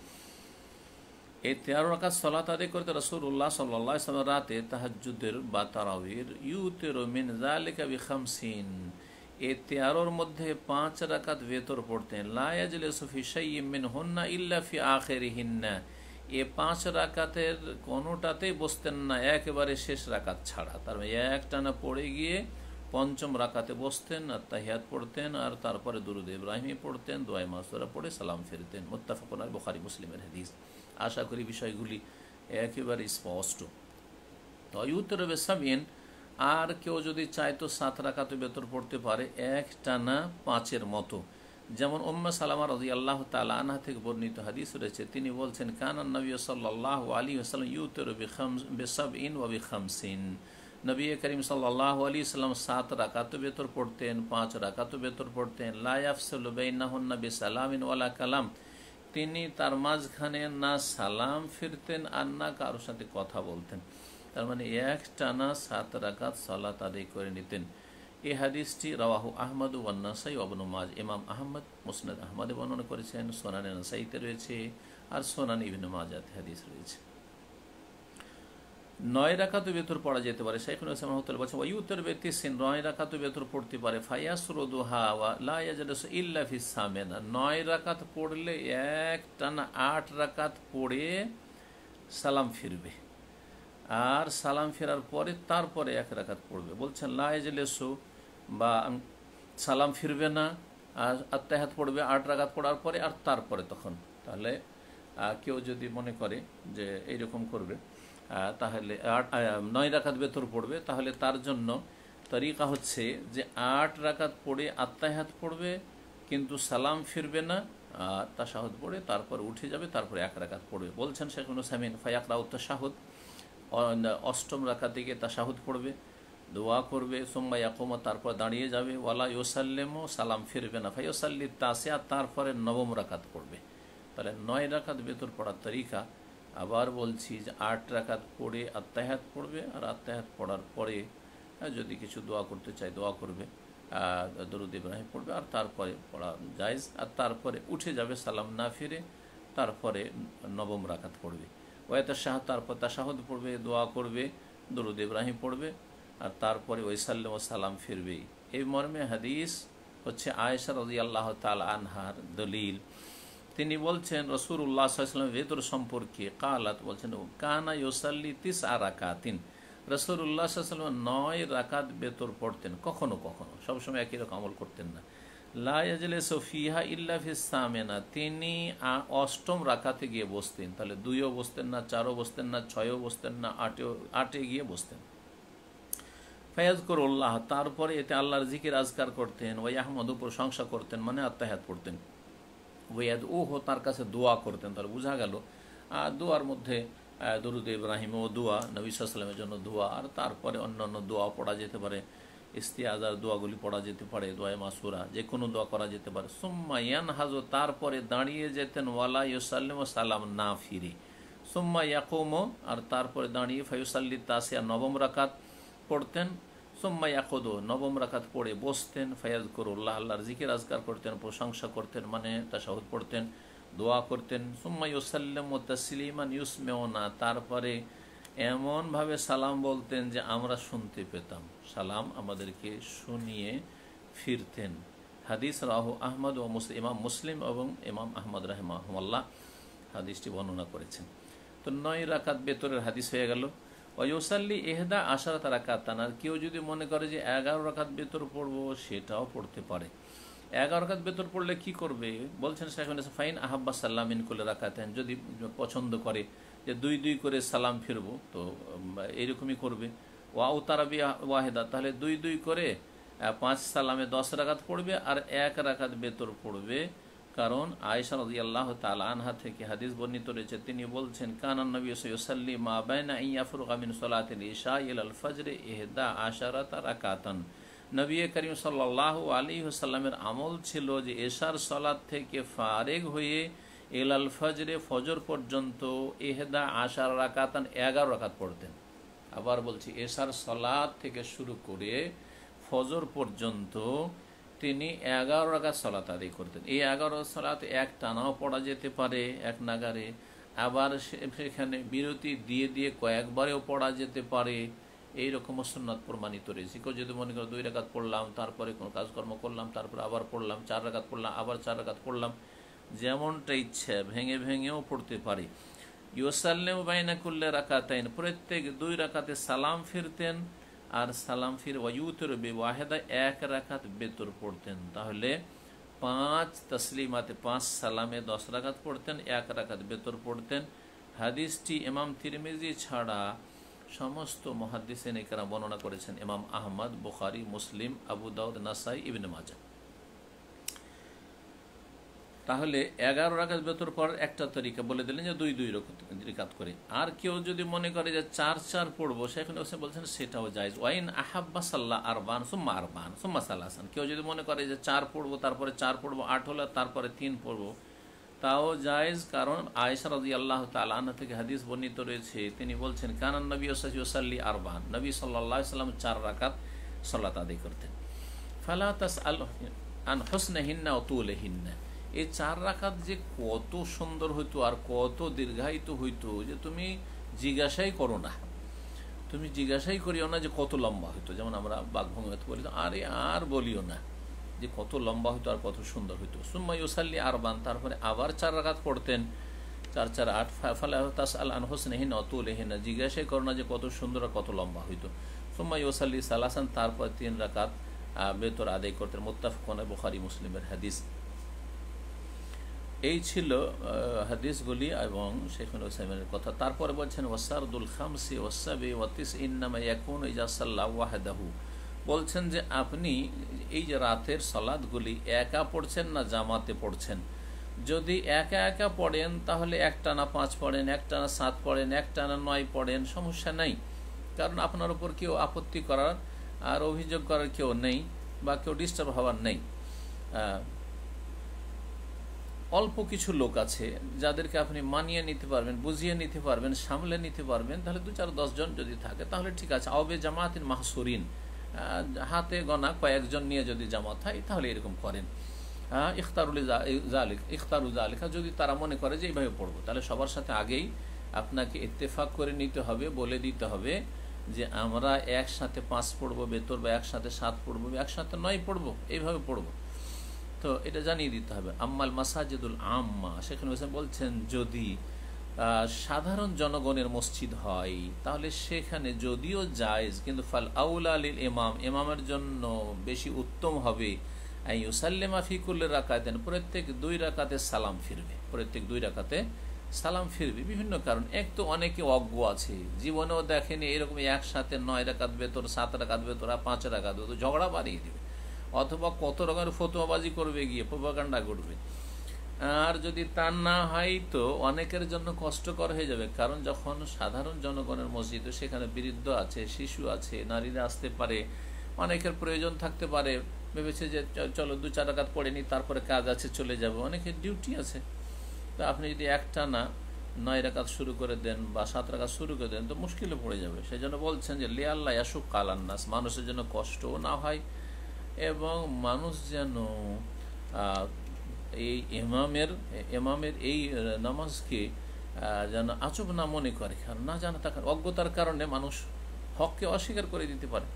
এই তেরো রাকাত সালাত আদায় করতে রাসূলুল্লাহ সাল্লাল্লাহু আলাইহি ওয়াসাল্লাম রাতে তাহাজ্জুদের বা তারাবির ইউতিরু মিন যালিকা বিখামসিন, এই তেরোর মধ্যে পাঁচ রাকাত বেতর পড়তেন, লা ইয়াজলিসু ফি শাইইন মিনহুন্না ইল্লা ফি আখিরিহিন্না, এ পাঁচ রাকাতের কোনোটাতেই বসতেন না একেবারে শেষ রাকাত ছাড়া। তার মানে একটানা পড়ে গিয়ে পঞ্চম রাকাতে বসতেন আর তাহিয়াত পড়তেন, আর তারপরে দুরূদ ইব্রাহিমী পড়তেন, দোয়া মাসুরা পড়ে সালাম ফিরতেন। মুত্তাফাকুন আলাইহি, বুখারী মুসলিমের হাদিস। আশা করি বিষয়গুলি একেবারে স্পষ্ট। তয়ুতর বেসাবিন, আর কেউ যদি চায় তো সাত রাকাত বেতর পড়তে পারে একটানা পাঁচের মতো। যেমন উম্মে সালামা রাদিয়াল্লাহু তাআলা আনহা থেকে বর্ণিত হাদিস রয়েছে, তিনি বলছেন, কানান নবী সাল্লাল্লাহু আলাইহি ওয়াসাল্লাম ইউতিরু বিসাবইন ওয়া বিখামসিন, নবী করিম সাল্লাল্লাহু আলাইহি ওয়াসাল্লাম সাত রাকাত বেতর পড়তেন, পাঁচ রাকাত বেতর পড়তেন, লা ইয়াফসিলু বাইনাহুন্না বিসালামিন ওয়ালা কালাম, তিনি তার মাঝখানে না সালাম ফিরতেন আর না কারোর সাথে কথা বলতেন। তার মানে এক টানা সাত রাকাত সালাত আদায় করে নিতেন। এই হাদিসটি রাওয়াহু আহমদ ওয়ান নাসাই ওয়া ইবনে মাজাহ, ইমাম আহমদ মুসনাদ আহমদে বর্ণনা করেছেন, সুনানে নাসাইতে রয়েছে, আর সুনান ইবনে মাজাহতে হাদিস রয়েছে। নয় রাকাত বেতর পড়া যেতে পারে। শাইখুল ইসলাম রাহমাতুল্লাহ বলেছেন, ওয়ায়ুতর বেতিসিন, নয় রাকাত বেতর পড়তে পারে, ফায়াসরুদুহা ওয়া লা ইয়াজলিসু ইল্লা ফিস সামিনা, নয় রাকাত পড়লে এক টানা আট রাকাত পড়ে সালাম ফিরবে, আর সালাম ফেরার পরে তারপরে এক রাকাত পড়বে। বলছেন লা ইয়াজলিসু, বা সালাম ফিরবে না, আর আত্তাহিয়াত পড়বে আট রাকাত পড়ার পরে আর তারপরে তখন। তাহলে কেউ যদি মনে করে যে এইরকম করবে, তাহলে আট নয় রাকাত বেতর পড়বে, তাহলে তার জন্য তরিকা হচ্ছে যে আট রাকাত পড়ে আত্তাহিয়াত পড়বে, কিন্তু সালাম ফিরবে না, আর তাশাহুদ পড়ে তারপর উঠে যাবে, তারপরে এক রাকাত পড়বে। বলছেন শেখুল সামিন, ফায়াকরাউ তাশাহুদ, অষ্টম রাকাত থেকে তাশাহুদ পড়বে, দোয়া করবে, সুম্মা ইয়াকুমু, তারপর দাঁড়িয়ে যাবে, ওয়ালা ইউসাল্লিমু, সালাম ফিরবে না, ফায়ুসাল্লি তাসিয়া, তারপরে নবম রাকাত পড়বে। তাহলে নয় রাকাত বেতর পড়ার তরিকা, আবার বলছি যে আট রাকাত পড়ে আত্তাহিয়াত পড়বে, আর আত্তাহিয়াত পড়ার পরে যদি কিছু দোয়া করতে চায় দোয়া করবে, দরুদ ইব্রাহিম পড়বে, আর তারপরে পড়া জায়েজ, আর তারপরে উঠে যাবে সালাম না ফিরে, তারপরে নবম রাকাত পড়বে। ওয়াইতা শাহ তারপর তাশাহুদ পড়বে, দোয়া করবে, দরুদ ইব্রাহিম পড়বে, আর তারপরে ওই সাল্লাম ও সালাম ফিরবে। এই মর্মে হাদিস হচ্ছে আয়েশা রাদিয়াল্লাহু তাআলা আনহার দলিল। তিনি বলছেন রাসূলুল্লাহ সাল্লাল্লাহু আলাইহি ওয়াসাল্লাম ভেতর সম্পর্কে কালাত বলছেন কানা ইউসাল্লি তিসআ রাকাতিন, রাসূলুল্লাহ সাল্লাল্লাহু আলাইহি ওয়াসাল্লাম নয় রাকাত বেতর পড়তেন, কখনো কখনো, সবসময় একই রকম আমল করতেন না। লা ইয়াজলিসু ফিহা ইল্লা ফিস সামিনা, তিনি অষ্টম রাকাতে গিয়ে বসতেন। তাহলে দুইও বসতেন না, চারও বসতেন না, ছয়ও বসতেন না, আটেও আটে গিয়ে বসতেন। ফায়াজকুরুল্লাহ, তারপরে এতে আল্লাহর জিকির আজকার করতেন। ওয়া আহমদু, প্রশংসা করতেন মানে আত্তাহিয়াত পড়তেন। ওয়াদ ওহ, তার কাছে দোয়া করতেন। তাহলে বোঝা গেল দোয়ার মধ্যে দরুদ ইব্রাহিম ও দোয়া, নবী সাল্লাল্লাহু আলাইহি ওয়াসাল্লামের জন্য দোয়া, আর তারপরে অন্যান্য দোয়া পড়া যেতে পারে, ইস্তিআজার দোয়াগুলি পড়া যেতে পারে, দোয়া মাসুরা যে কোনো দোয়া করা যেতে পারে। সুম্মা ইয়ানহাজু, তারপরে দাঁড়িয়ে যেতেন, ওয়ালা ইউসাল্লিমু, সালাম না ফিরে। সুম্মা ইয়াকুমু, আর তারপরে দাঁড়িয়ে ফায়ুসাল্লি তাসিয়া, নবম রাকাত পড়তেন। সুম্মা ইয়াকুদু, নবম রাকাত পড়ে বসতেন। ফায়াজকুরুল্লাহ, আল্লাহর জিকির আজকার করতেন, প্রশংসা করতেন মানে তাশাহুদ পড়তেন, দোয়া করতেন। সুম্মা ইউসাল্লিমু তাসলিমান ইউসমিউনা, তারপরে এমনভাবে সালাম বলতেন যে আমরা শুনতে পেতাম, সালাম আমাদেরকে শুনিয়ে ফিরতেন। হাদিস রাহু আহমদ ও মুসলিম, ইমাম মুসলিম এবং ইমাম আহমদ রাহিমাহুল্লাহ হাদিসটি বর্ণনা করেছেন। তো নয় রাকাত বেতরের হাদিস হয়ে গেল। ওয়াইউসাল্লি ইহদা আশারাত রাকাতান, আর কেউ যদি মনে করে যে এগারো রাকাত বেতর পড়বো সেটাও পড়তে পারে। এগারো রাকাত বেতর পড়লে কি করবে বলছেন শাইখুল ইসলাম, ফাইন আহাব্বা সাল্লামিন কুল্লি রাকাতাইন, যদি পছন্দ করে যে দুই দুই করে সালাম ফিরবো তো এইরকমই করবে। ওয়াউ তারাবি ওয়াহেদা, তাহলে দুই দুই করে পাঁচ সালামে দশ রাকাত পড়বে আর এক রাকাত বেতর পড়বে। কারণ আয়েশা রাদিয়াল্লাহু তাআলা আনহা থেকে হাদিস বর্ণিত রয়েছে, তিনি বলছেন কানান নবী সাল্লাল্লাহু মা বাইনা আন ইয়াফরুগা মিন সালাতিল ইশা ইলাল ফজর ইহদা আশারাতা রাকাতান, নবী করিম সাল্লাল্লাহু আলাইহি ওয়াসাল্লামের আমল ছিল যে এশার সালাত থেকে ফারেগ হয়ে ইলাল ফজরে, ফজর পর্যন্ত ইহদা আশারা রাকাতান, এগারো রাকাত পড়তেন। আবার বলছি এশার সালাত থেকে শুরু করে ফজর পর্যন্ত তিনি এগারো রাকাত সালাত আদায় করতেন। এই এগারো সালাত এক টানাও পড়া যেতে পারে এক নাগারে, আবার সেখানে বিরতি দিয়ে দিয়ে কয়েকবারেও পড়া যেতে পারে। এইরকম সুন্নাত প্রমাণিত রয়েছে। কেউ যদি মনে করে দুই রাকাত পড়লাম, তারপরে কোনো কাজকর্ম করলাম, তারপরে আবার পড়লাম, চার রাকাত পড়লাম, আবার চার রাকাত পড়লাম, যেমনটা ইচ্ছে ভেঙে ভেঙেও পড়তে পারে। ইউসাল্লিমু বাইনা কুল্লি রাকাতাইন, প্রত্যেক দুই রাকাতে সালাম ফিরতেন, আর সালাম ফির ওয়ায়ুতর বি ওয়াহেদা, এক রাকাত বেতর পড়তেন। তাহলে পাঁচ তসলিমাতে, পাঁচ সালামে দশ রাকাত পড়তেন, এক রাকাত বেতর পড়তেন। হাদিসটি ইমাম তিরমিজি ছাড়া সমস্ত মুহাদ্দিসিন ইকরাম বর্ণনা করেছেন, ইমাম আহমদ, বুখারী, মুসলিম, আবু দাউদ, নাসাই, ইবনে মাজাহ। তাহলে এগারো রাকাত বেতর পর একটা তরিকা বলে দিলেন যে দুই দুই রাকাত করে। আর কেউ যদি মনে করে যে চার চার পড়বো, সেখানে বলছেন সেটাও জায়েজ। ওয়াইন আহাব্বা সাল্লাহ আরবান সুম্মা আরবান সুম্মা সালাসান, কেউ যদি মনে করে যে চার পড়বো তারপরে চার পড়বো, আট হলো তারপরে তিন পড়বো, তাও জায়েজ। কারণ আয়েশা রাদিয়াল্লাহু তাআলা আনহা থেকে হাদিস বর্ণিত রয়েছে, তিনি বলছেন কানান নবী ইউসাল্লি আরবান, নবী সাল্লাল্লাহু আলাইহি ওয়াসাল্লাম চার রাকাত সালাত আদায় করতেন। ফালা তাসআল আন হুসনিহিন্না ওয়া তুলিহিন্না, এই চার রাকাত যে কত সুন্দর হইতো আর কত দীর্ঘায়িত হইতো যে তুমি জিজ্ঞাসাই করো না, তুমি জিজ্ঞাসাই করিও না যে কত লম্বা হইতো। যেমন আমরা বাগভঙ্গিতে বলি, আরে আর বলিও না যে কত লম্বা হইতো আর কত সুন্দর হইতো। সুম্মা ইউসাল্লি আরবান, তারপরে আবার চার রাকাত পড়তেন, চার চার আট। ফালা তাসআল আন হুসনিহিন্না ওয়া তুলিহিন্না, জিজ্ঞাসাই করো না যে কত সুন্দর আর কত লম্বা হইতো। সুম্মা ইউসাল্লি সালাসান, তারপর তিন রাকাত বেতর আদায় করতেন। মুত্তাফাকুন আলাইহি, বুখারী মুসলিমের হাদিস। এই ছিল হাদিসগুলি এবং শাইখুল ইসলামের কথা। তারপরে বলছেন ওয়াসারদুল খামসি ওয়াসাবি ওয়াতিস ইন্নামা ইয়াকুনু ইজা সাল্লা ওয়াহদাহু, বলছেন যে আপনি এই যে রাতের সালাতগুলি একা পড়ছেন না জামাতে পড়ছেন। যদি একা একা পড়েন তাহলে একটানা পাঁচ পড়েন, একটানা সাত পড়েন, একটানা নয় পড়েন, সমস্যা নাই। কারণ আপনার উপর কেউ আপত্তি করার আর অভিযোগ করার কেউ নেই বা কেউ ডিস্টার্ব হওয়ার নেই। অল্প কিছু লোক আছে যাদেরকে আপনি মানিয়ে নিতে পারবেন, বুঝিয়ে নিতে পারবেন, সামলে নিতে পারবেন, তাহলে দু চার দশজন যদি থাকে তাহলে ঠিক আছে। আওবে জামাতিন মাহসুরিন, হাতে গনা কয়েকজন নিয়ে যদি জামাত হয় তাহলে এরকম করেন। হ্যাঁ, ইখতারুল জালিক ইখতারু জালিকা, যদি তারা মনে করে যে এইভাবে পড়বো, তাহলে সবার সাথে আগেই আপনাকে ইত্তেফাক করে নিতে হবে, বলে দিতে হবে যে আমরা একসাথে পাঁচ পড়বো বেতর, বা একসাথে সাত পড়বো, একসাথে নয় পড়বো, এইভাবে পড়বো। তো এটা জানিয়ে দিতে হবে। আম্মাল মাসাজিদুল আম্মা, সেখানে বলছেন যদি সাধারণ জনগণের মসজিদ হয় তাহলে সেখানে যদিও জায়েজ, কিন্তু ফাল আউলা লিল ইমাম, ইমামের জন্য বেশি উত্তম হবে ইউসাল্লিমা ফি কুল্লি রাকাতাইন, প্রত্যেক দুই রাকাতে সালাম ফিরবে, প্রত্যেক দুই রাকাতে সালাম ফিরবে। বিভিন্ন কারণ, এক তো অনেকে অজ্ঞ আছে, জীবনেও দেখেনি এরকম একসাথে নয় রাকাত বেতর, সাত রাকাত বেতর আর পাঁচ রাকাত বেতর, ঝগড়া বাড়িয়ে দেবে, অথবা কত রকমের ফতোয়াবাজি করবে, গিয়ে প্রোপাগান্ডা করবে। আর যদি তা না হয় তো অনেকের জন্য কষ্টকর হয়ে যাবে, কারণ যখন সাধারণ জনগণের মসজিদ, সেখানে বৃদ্ধ আছে, শিশু আছে, নারীরা আসতে পারে, অনেকের প্রয়োজন থাকতে পারে, ভেবেছে যে চলো দু চার রাকাত পড়ে নি, তারপরে কাজ আছে চলে যাব, অনেকের ডিউটি আছে। তো আপনি যদি একটা না নয় রাকাত শুরু করে দেন বা সাত রাকাত শুরু করে দেন তো মুশকিলে পড়ে যাবে। সেই জন্য বলছেন যে লি আল্লাহ ইয়াসুক কালান্নাস, মানুষের জন্য কষ্টও না হয় এবং মানুষ যেন এই ইমামের ইমামের এই নামাজকে যেন আজব না মনে করে, কারণ না জানা থাকার অজ্ঞতার কারণে মানুষ হককে অস্বীকার করে দিতে পারে।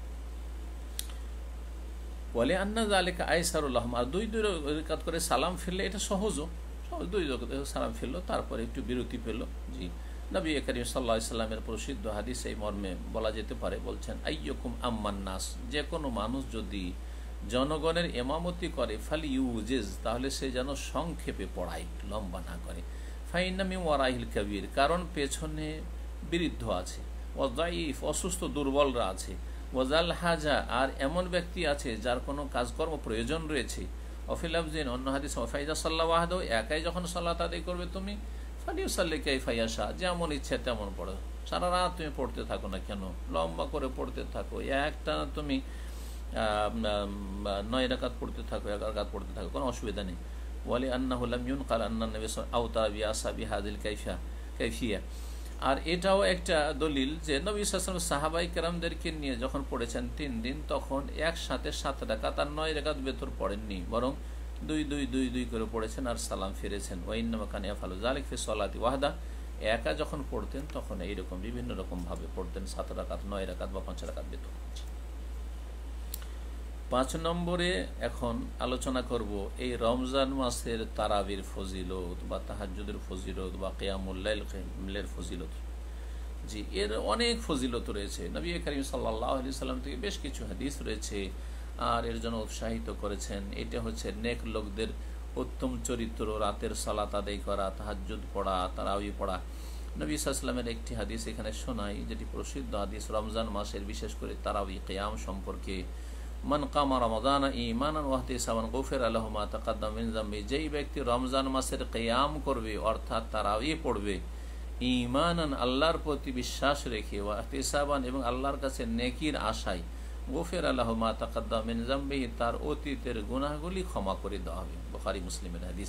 বলে আন্না জালিকা আইসারুল্লাহ, আর দুই দুই রাকাত করে সালাম ফিরলে এটা সহজও, সহজ, দুই রাকাত সালাম ফিরলো, তারপরে একটু বিরতি পেল। জি, নবী করিম সাল্লাল্লাহু আলাইহি সাল্লামের প্রসিদ্ধ হাদিস এই মর্মে বলা যেতে পারে, বলছেন আইয়ুকুম আম্মান নাস, যে কোনো মানুষ যদি জনগণের ইমামতি করে ফালি ইউজেজ, তাহলে সে যেন সংক্ষেপে পড়ায়, লম্বা না করে। ফাইন্না মিন ওয়ারাইহিল কাবীর, কারণ পেছনে বৃদ্ধ আছে, ওয়াদাইফ অসুস্থ দুর্বলরা আছে, ওয়াজাল হাজা আর এমন ব্যক্তি আছে যার কোনো কাজকর্ম প্রয়োজন রয়েছে। অফিলাফজিন অন্য হাদিস ফাইজা সাল্লাহ ওয়াহদাহু, একাই যখন সালাত আদায় করবে তুমি, ফালিউসাল্লি কাইফা ইয়াশা, যেমন ইচ্ছে তেমন পড়ো, সারা রাত তুমি পড়তে থাকো না কেন, লম্বা করে পড়তে থাকো, একটা তুমি নয় রাকাত পড়তে থাকো, এক রাকাত পড়তে থাকো, কোনো অসুবিধা নেই। ওয়ালি আন্নাহু লাম ইউনকাল আন্না নবী আওতা বিআসা বিহাযিল কাইফা কাইফিয়া, আর এটাও একটা দলিল যে নবী সাল্লাল্লাহু আলাইহি ওয়াসাল্লাম সাহাবায়ে কেরামদেরকে নিয়ে যখন পড়েছেন তিন দিন, তখন একসাথে সাত রাকাত আর নয় রাকাত বেতর পড়েননি, বরং দুই দুই দুই দুই করে পড়েছেন আর সালাম ফিরেছেন। ওয়া ইন্নামা কানা ইয়াফআলু যালিক ফি সলাতি ওয়াহদা, একা যখন পড়তেন তখন এইরকম বিভিন্ন রকম ভাবে পড়তেন, সাত রাকাত, নয় রাকাত বা পাঁচ রাকাত বেতর। পাঁচ নম্বরে এখন আলোচনা করব এই রমজান মাসের তারাবির ফজিলত বা তাহাজ্জুদের ফজিলত বা কিয়ামুল লাইলের ফজিলত। জি, এর অনেক ফজিলত রয়েছে, নবী করিম সাল্লাল্লাহু আলাইহি সাল্লাম থেকে বেশ কিছু হাদিস রয়েছে, আর এর জন্য উৎসাহিত করেছেন। এটা হচ্ছে নেক লোকদের উত্তম চরিত্র, রাতের সালাত আদায় করা, তাহাজ্জুদ পড়া, তারাবি পড়া। নবী সাল্লাল্লাহু আলাইহি ওয়াসাল্লামের একটি হাদিস এখানে শোনাই, যেটি প্রসিদ্ধ হাদিস রমজান মাসের, বিশেষ করে তারাবি কিয়াম সম্পর্কে। মান কামা রমাদান ঈমানান ওয়া ইহতিসাবান গুফিরা লাহু মা তাকাদ্দামা মিন যামবি, যেই ব্যক্তি রমজান মাসের কিয়াম করবে অর্থাৎ তারাবি পড়বে, ঈমানান আল্লাহর প্রতি বিশ্বাস রেখে, ওয়া ইহতিসাবান এবং আল্লাহর কাছে নেকির আশায়, গুফিরা লাহু মা তাকাদ্দামা মিন যামবি, তার অতীতের গুনাহগুলি ক্ষমা করে দেওয়া হবে। বুখারী মুসলিমের হাদিস।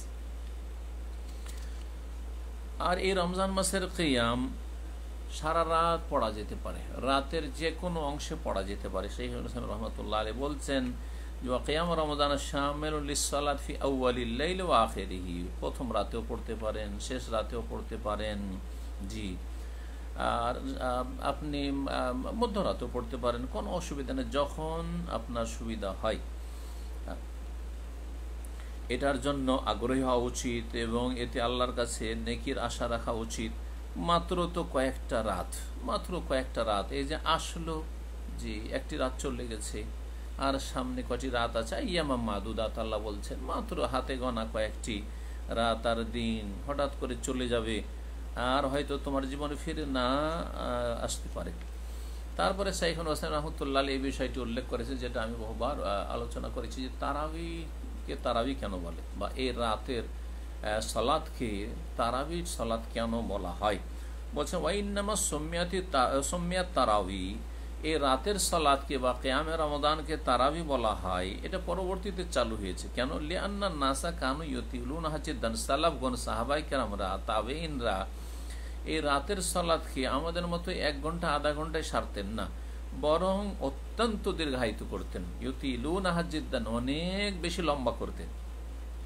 আর এই রমজান মাসের কিয়াম সারা রাত পড়া যেতে পারে, রাতের যে কোনো অংশে পড়া যেতে পারে। সেই হোসেন রহমতুল্লাহ আলাইহি বলছেন যে কিয়াম রমজান শামিলুল লিসসালাত ফি আউয়ালিল লাইল ওয়া আখিরিহি, প্রথম রাতেও পড়তে পারেন, শেষ রাতেও পড়তে পারেন। জি, আর আপনি মধ্যরাতেও পড়তে পারেন, কোনো অসুবিধা নেই, যখন আপনার সুবিধা হয়। এটার জন্য আগ্রহী হওয়া উচিত এবং এতে আল্লাহর কাছে নেকির আশা রাখা উচিত। মাত্র তো কয়েকটা রাত, মাত্র কয়েকটা রাত, এই যে আসলো, জি একটি রাত চলে গেছে, আর সামনে কয়টি রাত আছে, ইয়ামাম মাদুদাত, আল্লাহ বলছেন মাত্র হাতে গোনা কয়েকটি রাত আর দিন হঠাৎ করে চলে যাবে, আর হয়তো তোমার জীবনে ফিরে না আসতে পারে। তারপরে শাইখুল হোসেন রহমতুল্লাহ এই বিষয়টি উল্লেখ করেছে, যেটা আমি বহুবার আলোচনা করেছি, যে তারাবিকে তারাবি কেন বলে, বা এই রাতের সালাতকে তারাবির সালাত কেন বলা হয়। বলছেন ওয়াইন্নামা সুম্মিয়াতি সুম্মিয়াত তারাবি, এই রাতের সালাতকে বা কিয়ামে রমাদানকে তারাবি বলা হয়, এটা পরবর্তীতে চালু হয়েছে। কেন? লিআন্না নাসা কানু ইউতিলুনাহা জিদ্দান, সালাফগণ সাহাবায়ে কেরামরা তাবেঈনরা এই রাতের সালাতকে আমাদের মতো এক ঘন্টা আধা ঘন্টায় সারতেন না, বরং অত্যন্ত দীর্ঘায়িত করতেন। ইউতিলুনাহা জিদ্দান, অনেক বেশি লম্বা করতেন।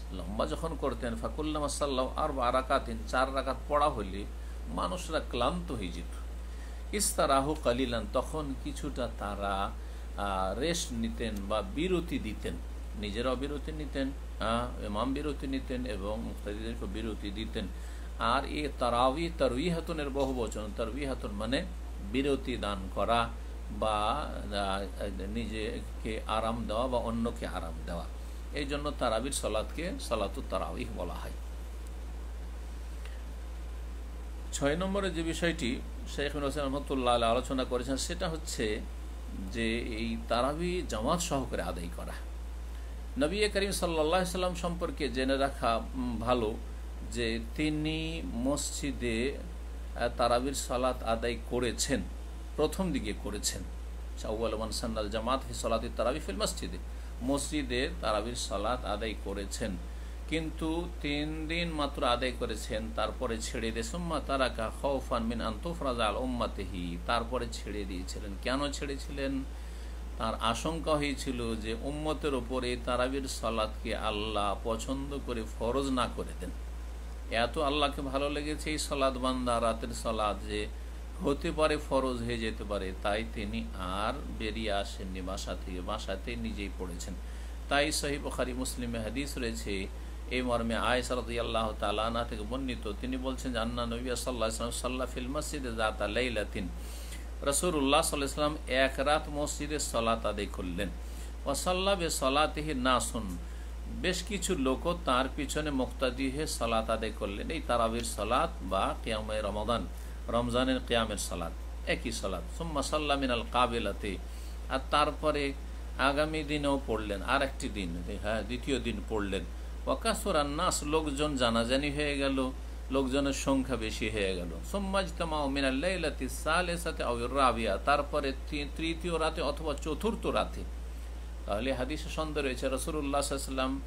লম্বা যখন করতেন ফাকুল্লামা সাল্লাহ আর রাকাতিন, চার রাকাত পড়া হলে মানুষরা ক্লান্ত হয়ে যেত। ইস্তারাহু কালিলান, তখন কিছুটা তারা রেস্ট নিতেন বা বিরতি দিতেন, নিজেরাও বিরতি নিতেন, ইমাম বিরতি নিতেন এবং মুক্তাদিদেরকে বিরতি দিতেন। আর এই তারাবি তারবিহাতুনের বহু বচন, তারবিহাতুন মানে বিরতি দান করা বা নিজেকে আরাম দেওয়া বা অন্যকে আরাম দেওয়া, এই জন্য তারাবির সালাতকে সালাতুত তারাবিহ বলা হয়। ছয় নম্বরে যে বিষয়টি শেখ হোসেন রহমতুল্লাহ আলাইহি আলোচনা করেছেন সেটা হচ্ছে যে এই তারাবি জামাত সহকারে আদায় করা। নবী করিম সাল্লাল্লাহু আলাইহি সাল্লাম সম্পর্কে জেনে রাখা ভালো যে তিনি মসজিদে তারাবির সালাত আদায় করেছেন, প্রথম দিকে করেছেন। আউয়াল মান সান্নাল জামাত ফি সালাতি তারাবি ফিল মসজিদে, মসজিদে তারাবির সালাত আদায় করেছেন, কিন্তু তিন দিন মাত্র আদায় করেছেন, তারপরে ছেড়ে দিয়ে সুম্মা তারাকা খাউফান মিন আন তুফরাজা আল উম্মাতিহি, তারপরে ছেড়ে দিয়েছিলেন। কেন ছেড়েছিলেন? তার আশঙ্কা হয়েছিল যে উম্মতের উপরে তারাবির সালাতকে আল্লাহ পছন্দ করে ফরজ না করে দেন। এত আল্লাহকে ভালো লেগেছে এই সালাত বান্দা রাতের সালাত যে হতে পারে ফরজ হয়ে যেতে পারে, তাই তিনি আর বেরিয়ে আসেননি বাসা থেকে, বাসাতে নিজেই পড়েছেন। তাই সহিহ বুখারী মুসলিমে হাদিস রয়েছে এই মর্মে, আয়েশা রাদিয়াল্লাহু তাআলা আনহা থেকে বর্ণিত, তিনি বলছেন যে আন্না নবী সাল্লাল্লাহু আলাইহি ওয়াসাল্লাম সাল্লা ফিল মসজিদে যাতা লাইলাতিন, রাসূলুল্লাহ সাল্লাল্লাহু আলাইহি ওয়াসাল্লাম এক রাত মসজিদে সালাত আদায় করলেন। ওয়া সাল্লা বিসালাতিহি নাসুন, বেশ কিছু লোকও তার পিছনে মুক্তাদি হয়ে সালাত আদায় করলেন। এই তারাবির সালাত বা কিয়ামে রমাদান, রমজানের কিয়ামের সালাত একই সালাত। সুম্মা সাল্লা মিনাল কাবিলাতে, আর তারপরে আগামী দিনেও পড়লেন, আর একটি দিন, হ্যাঁ দ্বিতীয় দিন পড়লেন। ওয়াকাসুরান নাস, লোকজন জানাজানি হয়ে গেল, লোকজনের সংখ্যা বেশি হয়ে গেল। সুম্মাজতামাউ মিনাল লাইলাতি সালিসাতি আও রাবিয়া, তারপরে তৃতীয় রাতে অথবা চতুর্থ রাতে। তাহলে হাদিসে সন্দেহ রয়েছে রাসূলুল্লাহ সাল্লাল্লাহু আলাইহি ওয়াসাল্লাম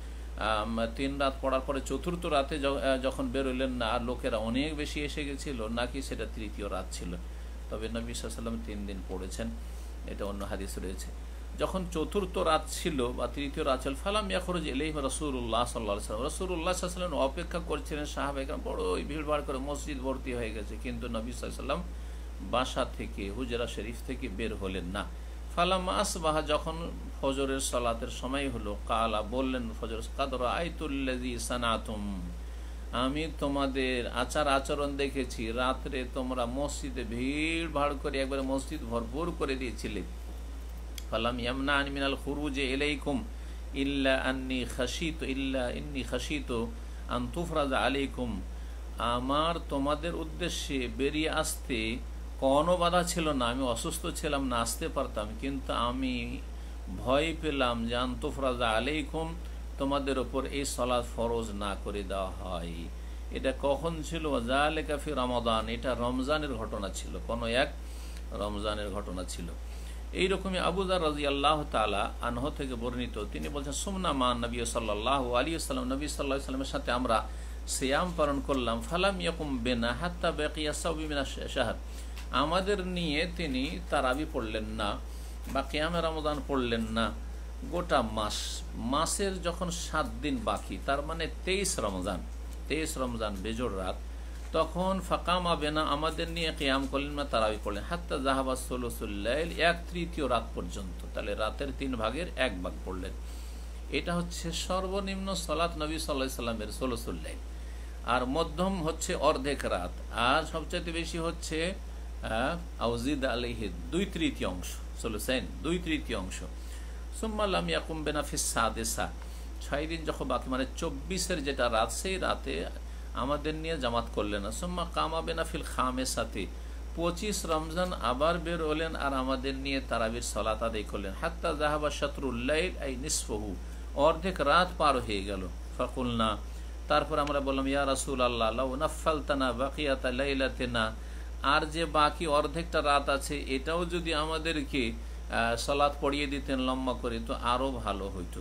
তিন রাত পড়ার পরে চতুর্থ রাতে যখন বেরোলেন না, আর লোকেরা অনেক বেশি এসে গেছিল, নাকি সেটা তৃতীয় রাত ছিল। তবে নবী সাল্লাল্লাহু আলাইহি ওয়াসাল্লাম তিন দিন পড়েছেন, এটা অন্য হাদিস রয়েছে। যখন চতুর্থ রাত ছিল বা তৃতীয় রাত ছিল, ফালাম ইয়াখরুজ ইলাইহি রাসূলুল্লাহ সাল্লাল্লাহু আলাইহি ওয়াসাল্লাম, রাসূলুল্লাহ সাল্লাল্লাহু আলাইহি ওয়াসাল্লাম অপেক্ষা করছিলেন, সাহাবায়ে কেরাম বড় ভিড়ভাড় করে মসজিদ ভর্তি হয়ে গেছে, কিন্তু নবী সাল্লাল্লাহু আলাইহি ওয়াসাল্লাম বাসা থেকে, হুজরা শরীফ থেকে বের হলেন না। ফালাম আসবাহা, যখন ফজরের সালাতের সময় হলো, কালা বললেন ফজর কাদ রাআইতুল্লাযী সানাতুম, আমি তোমাদের আচার আচরণ দেখেছি, রাত্রে তোমরা মসজিদে ভিড় ভাড় করে একবারে মসজিদ ভরপুর করে দিয়েছিলে। ফালাম ইয়ামনানি মিনাল খুরুজি ইলাইকুম ইল্লা আন্নী খাশিতু ইল্লা ইন্নী খাশিতু আন তুফরাজা আলাইকুম, আমার তোমাদের উদ্দেশ্যে বেরিয়ে আসতে কোনো বাধা ছিল না, আমি অসুস্থ ছিলাম না, আসতে পারতাম, কিন্তু আমি ভয় পেলাম যে আন তুফরাজা আলাইকুম, তোমাদের ওপর এই সালাত ফরজ না করে দেওয়া হয়। এটা কখন ছিল? যালিকা ফি রমাদান, এটা রমজানের ঘটনা ছিল, কোনো এক রমজানের ঘটনা ছিল। এইরকমই আবু যার রাদিয়াল্লাহু তাআলা আনহু থেকে বর্ণিত, তিনি বলছেন সুমনা মান নবী সাল্লাল্লাহু আলাইহি ওয়াসাল্লাম, নবী সাল্লাল্লাহু আলাইহি ওয়াসাল্লামের সাথে আমরা সিয়াম পালন করলাম। ফালাম ইয়াকুম বিনা হাত্তা বাকিয়া সাবি মিনাশ শাহর, আমাদের নিয়ে তিনি তারাবি পড়লেন না বা কিয়ামে রমাদান পড়লেন না গোটা মাস। মাসের যখন সাত দিন বাকি, তার মানে তেইশ রমজান, তেইশ রমজান বেজোড় রাত, তখন ফাকামা বেনা, আমাদের নিয়ে কিয়াম করলেন না, তারাবি পড়লেন। হাত্তা জাহাবা সুলুসুল লাইল, এক তৃতীয় রাত পর্যন্ত, তাহলে রাতের তিন ভাগের এক ভাগ পড়লেন। এটা হচ্ছে সর্বনিম্ন সালাত নবী সাল্লাল্লাহু আলাইহি সাল্লামের সুলুসুল লাইল। আর মধ্যম হচ্ছে অর্ধেক রাত, আর সবচেয়ে বেশি হচ্ছে আউজিদ আলাইহি দুই তৃতীয় অংশ, সুলুসাইন দুই তৃতীয় অংশ। সুম্মা লাম ইয়াকুম বিনা ফিস সাদিসা, ছয় দিন যখন বাকি, মানে চব্বিশের যেটা রাত, সেই রাতে আমাদের নিয়ে জামাত করলেন না। সুম্মা কামা বিনা ফিল খামেসাতি, পঁচিশ রমজান আবার বের হলেন আর আমাদের নিয়ে তারাবির সালাত আদায় করলেন। হাত্তা যাহাবা শাতরুল লাইল আই নিসফহু, অর্ধেক রাত পার হয়ে গেল। ফাকুলনা, তারপর আমরা বললাম ইয়া রাসূলুল্লাহ লাউ নাফালতানা বাকিয়াতা লাইলাতিনা, আর যে বাকি অর্ধেকটা রাত আছে এটাও যদি আমাদেরকে সালাত পড়িয়ে দিতেন লম্বা করে, তো আরো ভালো হইতো।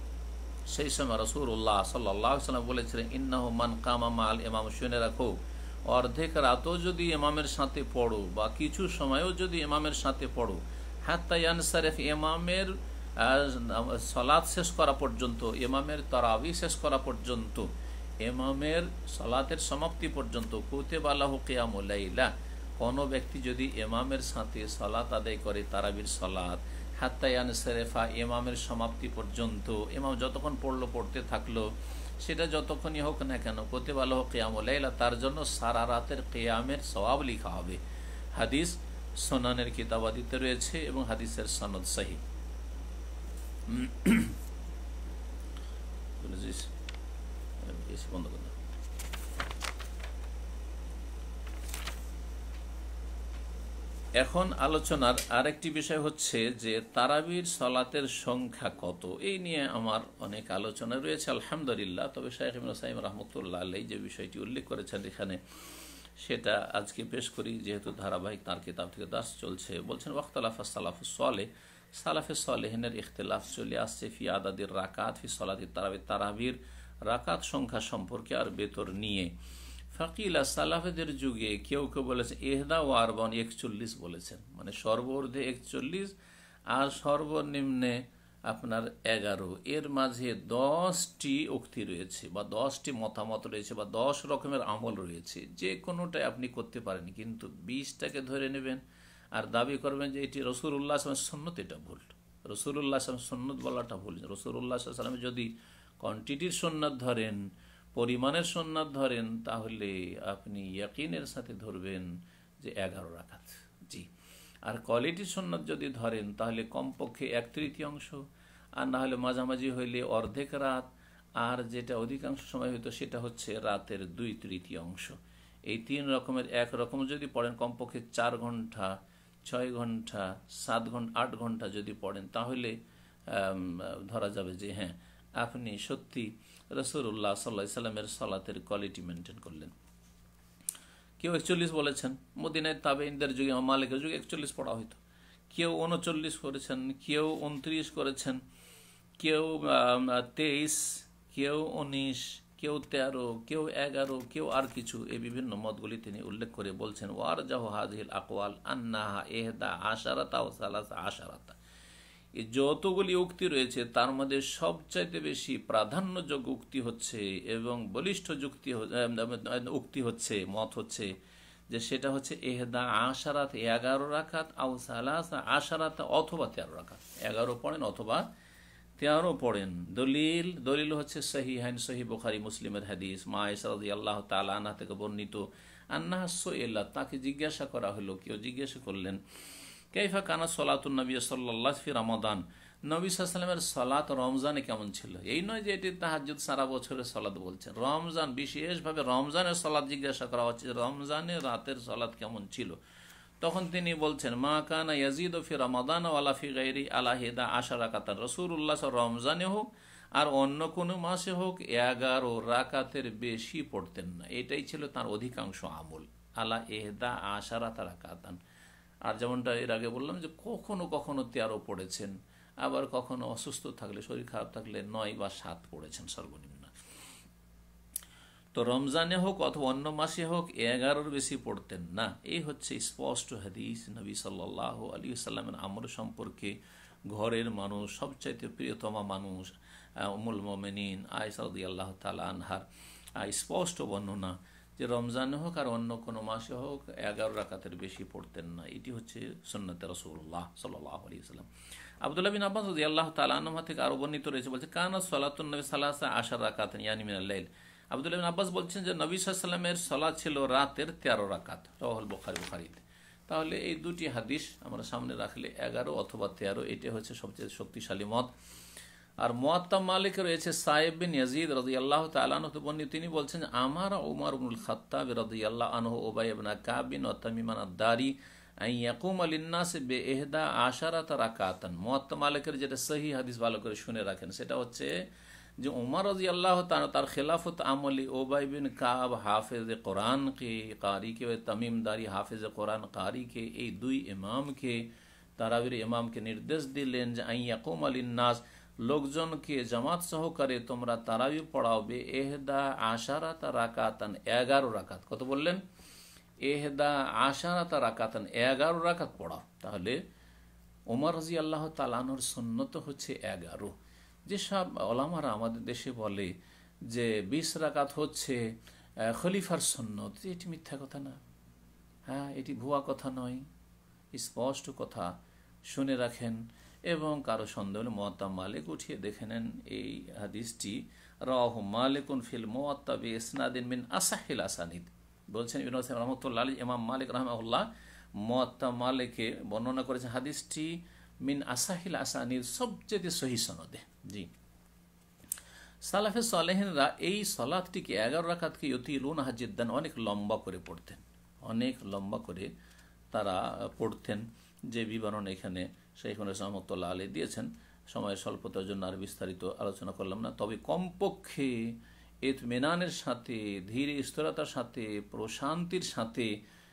সেই সময় রাসূলুল্লাহ সাল্লাল্লাহু আলাইহি ওয়াসাল্লাম বলেছিলেন ইন্নাহু মান কামা মাল ইমাম, শুনে রাখো, অর্ধেক রাতও যদি ইমামের সাথে পড়ো বা কিছু সময়ও যদি ইমামের সাথে পড়ো, হাত্তা ইয়ানসারিফ, ইমামের সলাৎ শেষ করা পর্যন্ত, ইমামের তারাবি শেষ করা পর্যন্ত, ইমামের সলাতের সমাপ্তি পর্যন্ত কুতিবা লাহু কিয়ামুল লাইলা, কোনো ব্যক্তি যদি ইমামের সাথে সলাত আদায় করে তারাবির সলাত, হাত্তা ইয়ানসারিফা, ইমামের সমাপ্তি পর্যন্ত, ইমাম যতক্ষণ পড়লো পড়তে থাকলো, সেটা যতক্ষণই হোক না কেন, কুতিবা লাহু কিয়ামুল লাইলা, তার জন্য সারা রাতের কিয়ামের সওয়াব লেখা হবে। হাদিস সুনানের কিতাবাদিতে রয়েছে এবং হাদিসের সনদ সহিহ। বন্ধ করে এখন আলোচনার আরেকটি বিষয় হচ্ছে যে তারাবির সলাতের সংখ্যা কত, এই নিয়ে আমার অনেক আলোচনা রয়েছে আলহামদুলিল্লাহ। তবে শাইখ ইবনে সাইম রাহমাতুল্লাহ আলাইহি যে বিষয়টি উল্লেখ করেছেন এখানে, সেটা আজকে পেশ করি, যেহেতু ধারাবাহিক তার কিতাব থেকে দাস চলছে। বলছেন ওয়াখতালাফা সালাফুস সালেহ, সালাফে সালেহিনের ইখতিলাফ চলে আসছে ফি আদাদির রাকাত ফি সলাতি তারাবি, তারাবির রাকাত সংখ্যা সম্পর্কে আর বেতর নিয়ে। ফাকিলা, সালাফেদের যুগে কেউ কেউ বলেছেন এহদা ও আরবান, একচল্লিশ বলেছেন, মানে সর্বর্ধে একচল্লিশ আর সর্বনিম্নে আপনার এগারো। এর মাঝে দশটি উক্তি রয়েছে বা দশটি মতামত রয়েছে বা দশ রকমের আমল রয়েছে, যে কোনোটাই আপনি করতে পারেন, কিন্তু বিশটাকে ধরে নেবেন আর দাবি করবেন যে এটি রসুল্লাহ আসলামের সুন্নত, এটা ভুল। রসুল্লাহ আসলাম সুন্নত বলাটা ভুল। রসুল্লাহ আসলামের যদি কোয়ান্টিটির সুন্নত ধরেন, পরিমাণের সুন্নাত ধরেন, তাহলে আপনি ইয়াকিনের সাথে ধরবেন যে এগারো রাকাত, জি। আর কোয়ালিটির সুন্নাত যদি ধরেন তাহলে কমপক্ষে এক তৃতীয়াংশ, আর না হলে মাঝামাঝি হইলে অর্ধেক রাত, আর যেটা অধিকাংশ সময় হইতো সেটা হচ্ছে রাতের দুই তৃতীয়াংশ। এই তিন রকমের এক রকম যদি পড়েন, কমপক্ষে চার ঘন্টা, ছয় ঘন্টা, সাত ঘন্টা, আট ঘন্টা যদি পড়েন, তাহলে ধরা যাবে যে হ্যাঁ আপনি সত্যি রাসূলুল্লাহ সাল্লাল্লাহু আলাইহি সাল্লামের সালাতের কোয়ালিটি মেনটেন করলেন। কেউ একচল্লিশ বলেছেন, মদিনায় তাবেঈনদের যুগে, মালিকের যুগে একচল্লিশ পড়া হইতো। কেউ উনচল্লিশ করেছেন, কেউ উনত্রিশ করেছেন, কেউ তেইশ, কেউ উনিশ, কেউ তেরো, কেউ এগারো, কেউ আর কিছু। এই বিভিন্ন মতগুলি তিনি উল্লেখ করে বলছেন ওয়ারজাহু হাযিহিল আকওয়াল আন্নাহা ইহদা আশারাতা ওয়া সালাসা আশারাতা, এই যতগুলি উক্তি রয়েছে তার মধ্যে সবচাইতে বেশি প্রাধান্যযোগ্য উক্তি হচ্ছে এবং বলিষ্ঠ যুক্তি উক্তি হচ্ছে, মত হচ্ছে যে সেটা হচ্ছে এহদা আশারাত, এগারো রাকাত, আও সালাসা আশারাত, অথবা তেরো রাকাত। এগারো পড়েন অথবা তেরো পড়েন। দলিল দলিল হচ্ছে সহিহাইন, সহিহ বুখারী মুসলিমের হাদিস, মা আয়েশা রাদিয়াল্লাহু তাআলা আনহা থেকে বর্ণিত, আন্নাহা সুইলা, তাকে জিজ্ঞাসা করা হলো, কেউ জিজ্ঞাসা করলেন কাইফা কানা সলাতুন নবী সাল্লাল্লাহু ফি রমাদান, নবী সাল্লাল্লাহু আলাইহি ওয়াসাল্লামের সালাত রমজানে কেমন ছিল। এই নয় যে এটি তাহাজ্জুদ সারা বছরের সালাত বলছেন, রমজান, বিশেষভাবে রমজানের সালাত জিজ্ঞাসা করা হচ্ছে, রমজানের রাতের সালাত কেমন ছিল। তখন তিনি বলছেন মা কানা ইয়াজিদু ফি রমাদান ওয়ালা ফি গায়রি আলা হিদা আশারা রাকাতান, রাসূলুল্লাহ রমজানে হোক আর অন্য কোনো মাসে হোক এগারো রাকাতের বেশি পড়তেন না। এটাই ছিল তার অধিকাংশ আমল, আলা এহদা আশারাতা রাকাতান। আর যেমনটা এর আগে বললাম যে কখনো কখনো তেরো পড়েছেন, আবার কখনো অসুস্থ থাকলে, শরীর খারাপ থাকলে নয় বা সাত পড়েছেন সর্বনিম্ন। তো রমজানে হোক অথবা অন্য মাসে হোক এগারোর বেশি পড়তেন না। এই হচ্ছে স্পষ্ট হাদিস নবী সাল্লাল্লাহু আলাইহি ওয়াসাল্লামের আমল সম্পর্কে। ঘরের মানুষ, সবচাইতে প্রিয়তমা মানুষ উম্মুল মুমিনিন আয়েশা রাদিয়াল্লাহু তাআলা আনহার স্পষ্ট বর্ণনা যে রমজানে হোক আর অন্য কোনো মাসে হোক এগারো রাকাতের বেশি পড়তেন না। এটি হচ্ছে সুন্নতে রাসূলুল্লাহ সাল্লাল্লাহু আলাইহি ওয়াসাল্লাম। আব্দুল্লাহ বিন আব্বাস রাদিয়াল্লাহু তাআলা আনহু থেকে আরো বর্ণিত রয়েছে, বলছে কানা সালাতুন নবী সালাসা আশার রাকাতান ইয়ানি মিনাল লাইল। আব্দুল্লাহ বিন আব্বাস বলছেন যে নবী সাল্লাল্লাহু আলাইহি ওয়াসাল্লামের সালাত ছিল রাতের তেরো রাকাত, রাওয়াহুল বুখারী, বুখারীতে। তাহলে এই দুটি হাদিস আমরা সামনে রাখলে এগারো অথবা তেরো, এটা হচ্ছে সবচেয়ে শক্তিশালী মত। আর মুয়াত্তা মালিক রয়েছে সাইব বিন ইয়াজিদ রাদিয়াল্লাহু তাআলা আনহু বর্ণিত, তিনি বলছেন আমার উমর ইবনুল খাত্তাব রাদিয়াল্লাহু আনহু উবাই ইবনে কাব বিন তামিম আদ-দারি আন ইয়াকুম লিন-নাস বিইহদা আশারাতা রাকাতান। মুয়াত্তা মালিকের যেটা সহিহ হাদিস ভালো করে শুনে রাখেন, সেটা হচ্ছে যে উমর রাদিয়াল্লাহু তাআলা তার খেলাফত আমলি উবাই বিন কাব হাফেজ কোরআন কে কারি কে, তামিম দারি হাফেজ কোরআন কারি কে, এই দুই ইমামকে, তারাবির ইমামকে নির্দেশ দিলেন যে আন ইয়াকুম লিন-নাস, লোকজনকে জামাত সহকারে তোমরা তারাবি পড়াবে এহদা আশারাতা রাকাতান, এগারো রাকাত। কত বললেন? এহদা আশারাতা রাকাতান, এগারো রাকাত পড়াও। তাহলে ওমর রাজি আল্লাহ তালানোর সুন্নত হচ্ছে এগারো। যেসব ওলামারা আমাদের দেশে বলে যে বিশ রাকাত হচ্ছে খলিফার সুন্নত, এটি মিথ্যা কথা না, হ্যাঁ এটি ভুয়া কথা নয়, স্পষ্ট কথা, শুনে রাখেন। এবং কারো সন্দেহ হলে মুয়াত্তা মালিক উঠিয়ে দেখে নেন এই হাদিসটি রাওয়াহু মালিকুন ফিল মুয়াত্তা বিইসনাদিন মিন আসাহিল আসানিদ। বলছেন ইবনে উসাইমিন রাহমাতুল্লাহ আলাইহি, ইমাম মালিক রাহিমাহুল্লাহ মুয়াত্তা মালিকে বর্ণনা করেছেন হাদিসটি মিন আসাহিল আসানিদ, সবচেয়ে সহিহ সনদে। জি, সালাফে সালেহিনরা এই সালাতটিকে এগারো রাকাতকে ইউতিলুনহা জিদ্দান, অনেক লম্বা করে পড়তেন, অনেক লম্বা করে তারা পড়তেন, যে বিবরণ এখানে শাইখুল ইসলাম রাহমাতুল্লাহ আলাইহি দিয়েছেন। সময়ের স্বল্পতার জন্য আর বিস্তারিত আলোচনা করলাম না। তবে কমপক্ষে ইতমিনানের সাথে, ধীরে স্থিরতার সাথে, প্রশান্তির সাথে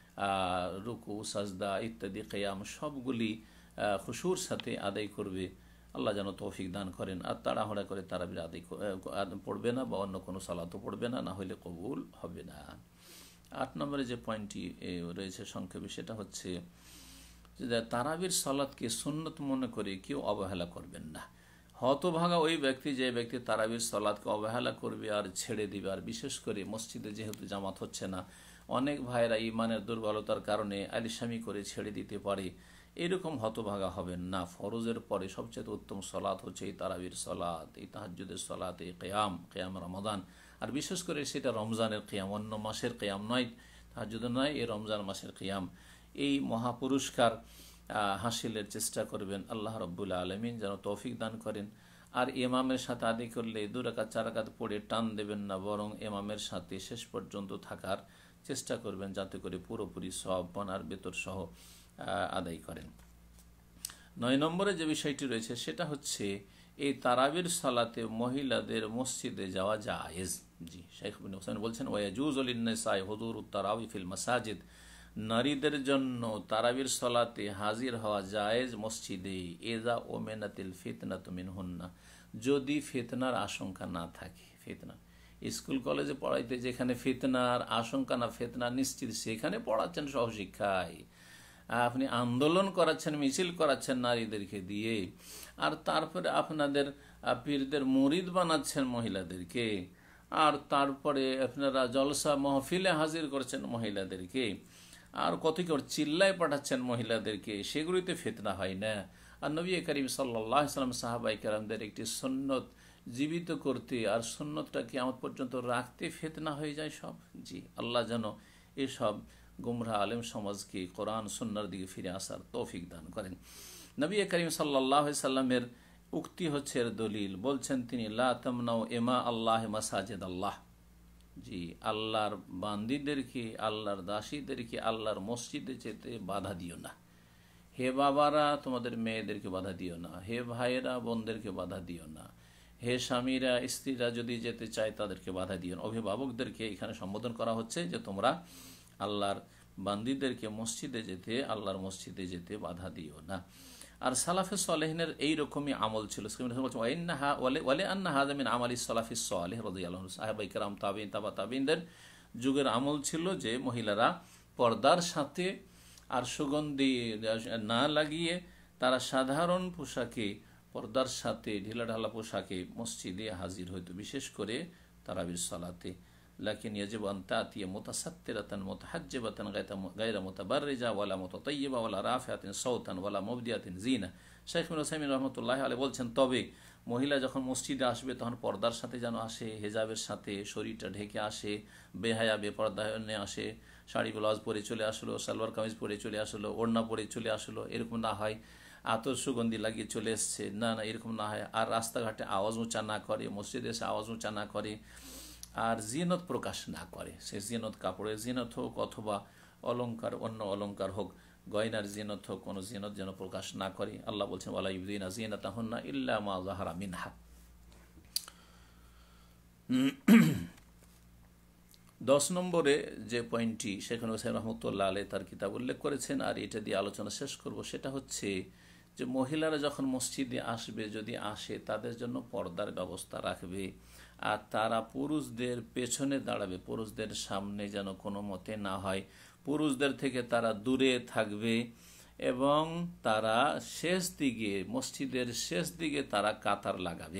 রুকু, সাজদা ইত্যাদি কিয়াম সবগুলি খুশুর সাথে আদায় করবে। আল্লাহ যেন তৌফিক দান করেন। আর তাড়াহুড়া করে তারাবির আদায় পড়বে না বা অন্য কোনো সালাতও পড়বে না, না হলে কবুল হবে না। আট নম্বরে যে পয়েন্টটি রয়েছে সংক্ষেপে, সেটা হচ্ছে যে তারাবির সালাতকে সুন্নত মনে করে কেউ অবহেলা করবেন না। হতভাগা ওই ব্যক্তি যে ব্যক্তি তারাবির সালাতকে অবহেলা করবে আর ছেড়ে দিবে। আর বিশেষ করে মসজিদে যেহেতু জামাত হচ্ছে না, অনেক ভাইয়েরা ইমানের দুর্বলতার কারণে আলিশামি করে ছেড়ে দিতে পারে, এরকম হতভাগা হবেন না। ফরজের পরে সবচেয়ে উত্তম সালাত হচ্ছে এই তারাবির সালাত, এই তাহাজ্জুদের সালাত, এই কিয়াম, কিয়াম রমাদান। আর বিশেষ করে সেটা রমজানের কিয়াম, অন্য মাসের কিয়াম নয়, তাহাজ্জুদ নয়, এই রমজান মাসের কিয়াম। এই মহাপুরস্কার হাসিলের চেষ্টা করবেন। আল্লাহ রাব্বুল আলামিন যেন তৌফিক দান করেন। আর ইমামের সাথে আদি করলে দু রাকাত চার রাকাত পড়ে টান দেবেন না, বরং ইমামের সাথে শেষ পর্যন্ত থাকার চেষ্টা করবেন, যাতে করে পুরোপুরি সওয়াব পান আর বেতর সহ আদায় করেন। নয় নম্বরে যে বিষয়টি রয়েছে সেটা হচ্ছে এই তারাবির সালাতে মহিলাদের মসজিদে যাওয়া জায়েজ। জি, শাইখ ইবনে হোসেন বলছেন ওয়াজুজু লিন-নিসাই হুজুরুত তারাবি ফিল মাসাজিদ, নারীদের জন্য তারাবির সালাতে হাজির হওয়া জায়েজ মসজিদে, এজা ওমেনাতিল ফিতনাতু মিনহুন্না, যদি ফিতনার আশঙ্কা না থাকে। ফিতনা স্কুল কলেজে পড়াইতে যেখানে ফিতনার আশঙ্কা না, ফিতনা নিশ্চিত, সেখানে পড়াচ্ছেন সহশিক্ষায়। আপনি আন্দোলন করাচ্ছেন, মিছিল করাচ্ছেন নারীদেরকে দিয়ে, আর তারপরে আপনাদের পীরদের মুরিদ বানাচ্ছেন মহিলাদেরকে, আর তারপরে আপনারা জলসা মহফিলে হাজির করছেন মহিলাদেরকে, আর কত কি চিল্লায় পাঠাচ্ছেন মহিলাদেরকে, সেগুলিতে ফিতনা হয় না। আর নবী করিম সাল্লাল্লাহু আলাইহি ওয়াসাল্লাম সাহাবায়ে কেরামদের একটি সুন্নত জীবিত করতে আর সুন্নতটা কিয়ামত পর্যন্ত রাখতে ফিতনা হয়ে যায় সব। জি, আল্লাহ যেন এসব গুমরাহ আলেম সমাজকে কোরআন সুন্নাহর দিকে ফিরে আসার তৌফিক দান করেন। নবী করিম সাল্লাল্লাহু আলাইহি সাল্লামের উক্তি হচ্ছে এর দলিল। বলছেন তিনি, লা তামনাউ ইমা আল্লাহ মাসাজিদ আল্লাহ। জি, আল্লাহর বান্দীদেরকে, আল্লাহর দাসীদেরকে আল্লাহর মসজিদে যেতে বাধা দিও না। হে বাবারা, তোমাদের মেয়েদেরকে বাধা দিও না। হে ভাইয়েরা, বোনদেরকে বাধা দিও না। হে স্বামীরা, স্ত্রীরা যদি যেতে চায় তাদেরকে বাধা দিও না। অভিভাবকদেরকে এখানে সম্বোধন করা হচ্ছে যে তোমরা আল্লাহর বান্দীদেরকে মসজিদে যেতে, আল্লাহর মসজিদে যেতে বাধা দিও না। আর সালাফে সালেহিনের এইরকমই আমল ছিল। সাহাবায়ে কেরাম, তাবিঈন, তাবা তাবিঈনদের যুগের আমল ছিল যে মহিলারা পর্দার সাথে আর সুগন্ধি না লাগিয়ে তারা সাধারণ পোশাকে, পর্দার সাথে ঢিলাঢালা পোশাকে মসজিদে হাজির হইত, বিশেষ করে তারাবির সালাতে। লাকিন ইয়াজিবু আন তাতিয়া মুতাসাত্তিরাতান মুতাহাজ্জিবাতান গায়রা মুতাবাররিজা ওয়ালা মুতাতায়্যিবা ওয়ালা রাফিআতিন সাওতান ওয়ালা মুবদিয়াতিন জিনা। শাইখ ইবনে উসাইমিন রাহমাতুল্লাহি আলাইহি বলছেন, তবে মহিলা যখন মসজিদে আসবে তখন পর্দার সাথে যেন আসে, হেজাবের সাথে শরীরটা ঢেকে আসে, বেহায়া বেপর্দা নিয়ে আসে, শাড়ি ব্লাউজ পরে চলে আসলো, সালোয়ার কামিজ পরে চলে আসলো, ওড়না পরে চলে আসলো, এরকম না হয়। আতর সুগন্ধি লাগিয়ে চলে এসছে, না না এরকম না হয়। আর রাস্তাঘাটে আওয়াজ উঁচা না করে, মসজিদে এসে আওয়াজ উঁচা না করে, আর জিনত প্রকাশ না করে। সে জিনত কাপড়ের জিনত হোক অথবা অলংকার, অন্য অলংকার হোক, গয়নার জিনত হোক, কোনো জিনত যেন প্রকাশ না করে। আল্লাহ বলছেন ওয়ালা ইউযিনা জিনাতাহুন্না ইল্লা মা যাহারা মিনহা। দশ নম্বরে যে পয়েন্টটি শেখ হুসাইন রহমতুল্লাহ আলাইহি তার কিতাব উল্লেখ করেছেন, আর এটা দিয়ে আলোচনা শেষ করব, সেটা হচ্ছে যে মহিলারা যখন মসজিদে আসবে, যদি আসে তাদের জন্য পর্দার ব্যবস্থা রাখবে, আর তারা পুরুষদের পেছনে দাঁড়াবে, পুরুষদের সামনে যেন কোনো মতে না হয়, পুরুষদের থেকে তারা দূরে থাকবে এবং তারা শেষ দিকে, মসজিদের শেষ দিকে তারা কাতার লাগাবে।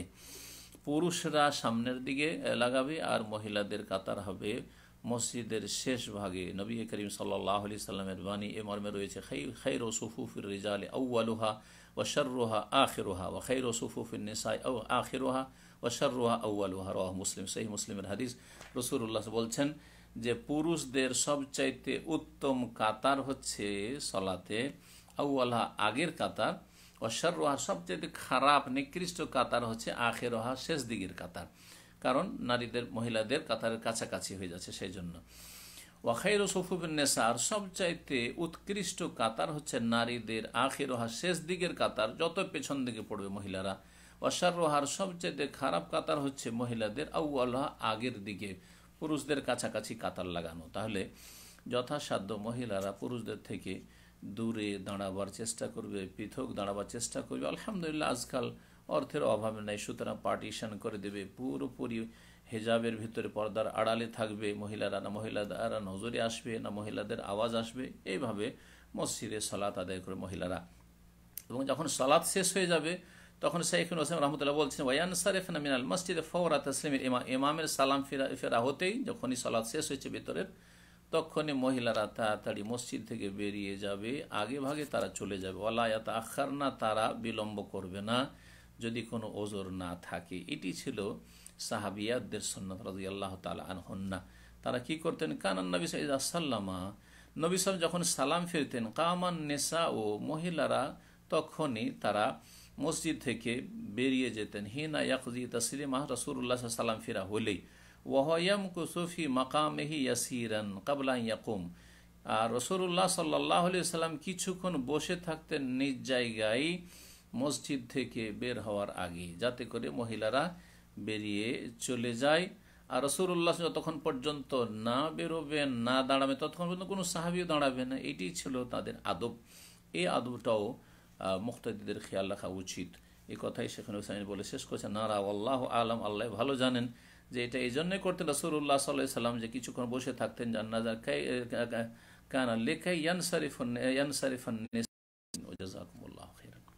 পুরুষরা সামনের দিকে লাগাবে আর মহিলাদের কাতার হবে মসজিদের শেষ ভাগে। নবী করিম সাল্লাল্লাহু আলাইহি সাল্লামের বাণী এ মর্মে রয়েছে, খায়রু সুফুফির রিজালি আউয়ালুহা ওয়া শাররুহা আখিরুহা ওয়া খায়রু সুফুফিন নিসাই আখিরুহা ওয়া শাররুহা আউয়ালুহা, রাওয়াহু মুসলিম। সহিহ মুসলিমের হাদিস। রাসূলুল্লাহ বলছেন যে পুরুষদের সবচাইতে উত্তম কাতার হচ্ছে সলাতে আউয়ালহা, আগের কাতার, ও শাররুহা, সবচাইতে খারাপ নিকৃষ্ট কাতার হচ্ছে আখিরুহা, শেষ দিকের কাতার। কারণ নারীদের মহিলাদের কাতারের কাছাকাছি হয়ে যাচ্ছে সেই জন্য। ওয়া খায়রু সুফুফিন নিসা, আর সবচাইতে উৎকৃষ্ট কাতার হচ্ছে নারীদের আখিরুহা, শেষ দিকের কাতার, যত পেছন দিকে পড়বে মহিলারা। ওয়া শাররুহার, সবচাইতে খারাপ কাতার হচ্ছে মহিলাদের আউয়ালহা, আগের দিকে, পুরুষদের কাছাকাছি কাতার লাগানো। তাহলে যথাসাধ্য মহিলারা পুরুষদের থেকে দূরে দাঁড়াবার চেষ্টা করবে, পৃথক দাঁড়াবার চেষ্টা করবে। আলহামদুলিল্লাহ আজকাল অর্থের অভাব নেই, সুতরাং পার্টিশন করে দেবে, পুরোপুরি হেজাবের ভিতরে পর্দার আড়ালে থাকবে মহিলারা, না মহিলারা নজরে আসবে, না মহিলাদের আওয়াজ আসবে। এইভাবে মসজিদে সালাত আদায় করে মহিলারা, এবং যখন সালাত শেষ হয়ে যাবে তখন শাইখ হোসেন রহমতুল্লাহ বলছেন, ওয়ায়ানসারিফনা মিনাল মসজিদে ফাওরা তাসলিমের ইমাম, ইমামের সালাম ফেরা ফেরা হতেই, যখনই সালাত শেষ হয়েছে ভিতরের, তখনই মহিলারা তাড়াতাড়ি মসজিদ থেকে বেরিয়ে যাবে, আগে ভাগে তারা চলে যাবে। ওয়ালা ইয়াতাআখারনা, তারা বিলম্ব করবে না যদি কোনো ওজর না থাকে। এটি ছিল সাহাবিয়াতদের সুন্নাত রাদিয়াল্লাহু তাআলা আনহুন্না। তারা কি করতেন? কানান নবী সাল্লাল্লাহু আলাইহি ওয়াসাল্লাম, নবী সাল্লাল্লাহু যখন সালাম ফিরতেন, কামান নিসা, ও মহিলারা তখনই তারা মসজিদ থেকে বেরিয়ে যেতেন। হিনা ইয়াকজি তাসলিমা, রাসূলুল্লাহ সাল্লাল্লাহু আলাইহি ওয়াসাল্লাম ফিরা হলেই। ওয়াহয়াম কুসুফি মাকামিহি ইয়াসিরান কাবলা ইয়াকুম, আর রাসূলুল্লাহ সাল্লাল্লাহু আলাইহি ওয়াসাল্লাম কিছুক্ষণ বসে থাকতেন নিজ জায়গায় মসজিদ থেকে বের হওয়ার আগে, যাতে করে মহিলারা বেরিয়ে চলে যায়। আর রাসূলুল্লাহ যতক্ষণ পর্যন্ত না বেরোবেন, না দাঁড়াবেন, ততক্ষণ পর্যন্ত কোনো সাহাবীও দাঁড়াবে না। এটি ছিল তাদের আদব। এই আদবটাও মুক্তাদিদের খেয়াল রাখা উচিত। এই কথাই সেখানে হুসাইন বলে শেষ করেছেন, নারা আল্লাহু আলাম, আল্লাহ ভালো জানেন, যে এটা এই জন্যই করতেন রাসূলুল্লাহ সাল্লাল্লাহু আলাইহি ওয়াসাল্লাম, যে কিছুক্ষণ বসে থাকতেন, জান্নাজা কানা লিকাই ইয়ানসারিফুন ইয়ানসারিফুন নিসা। জাযাকুমুল্লাহু খাইরান।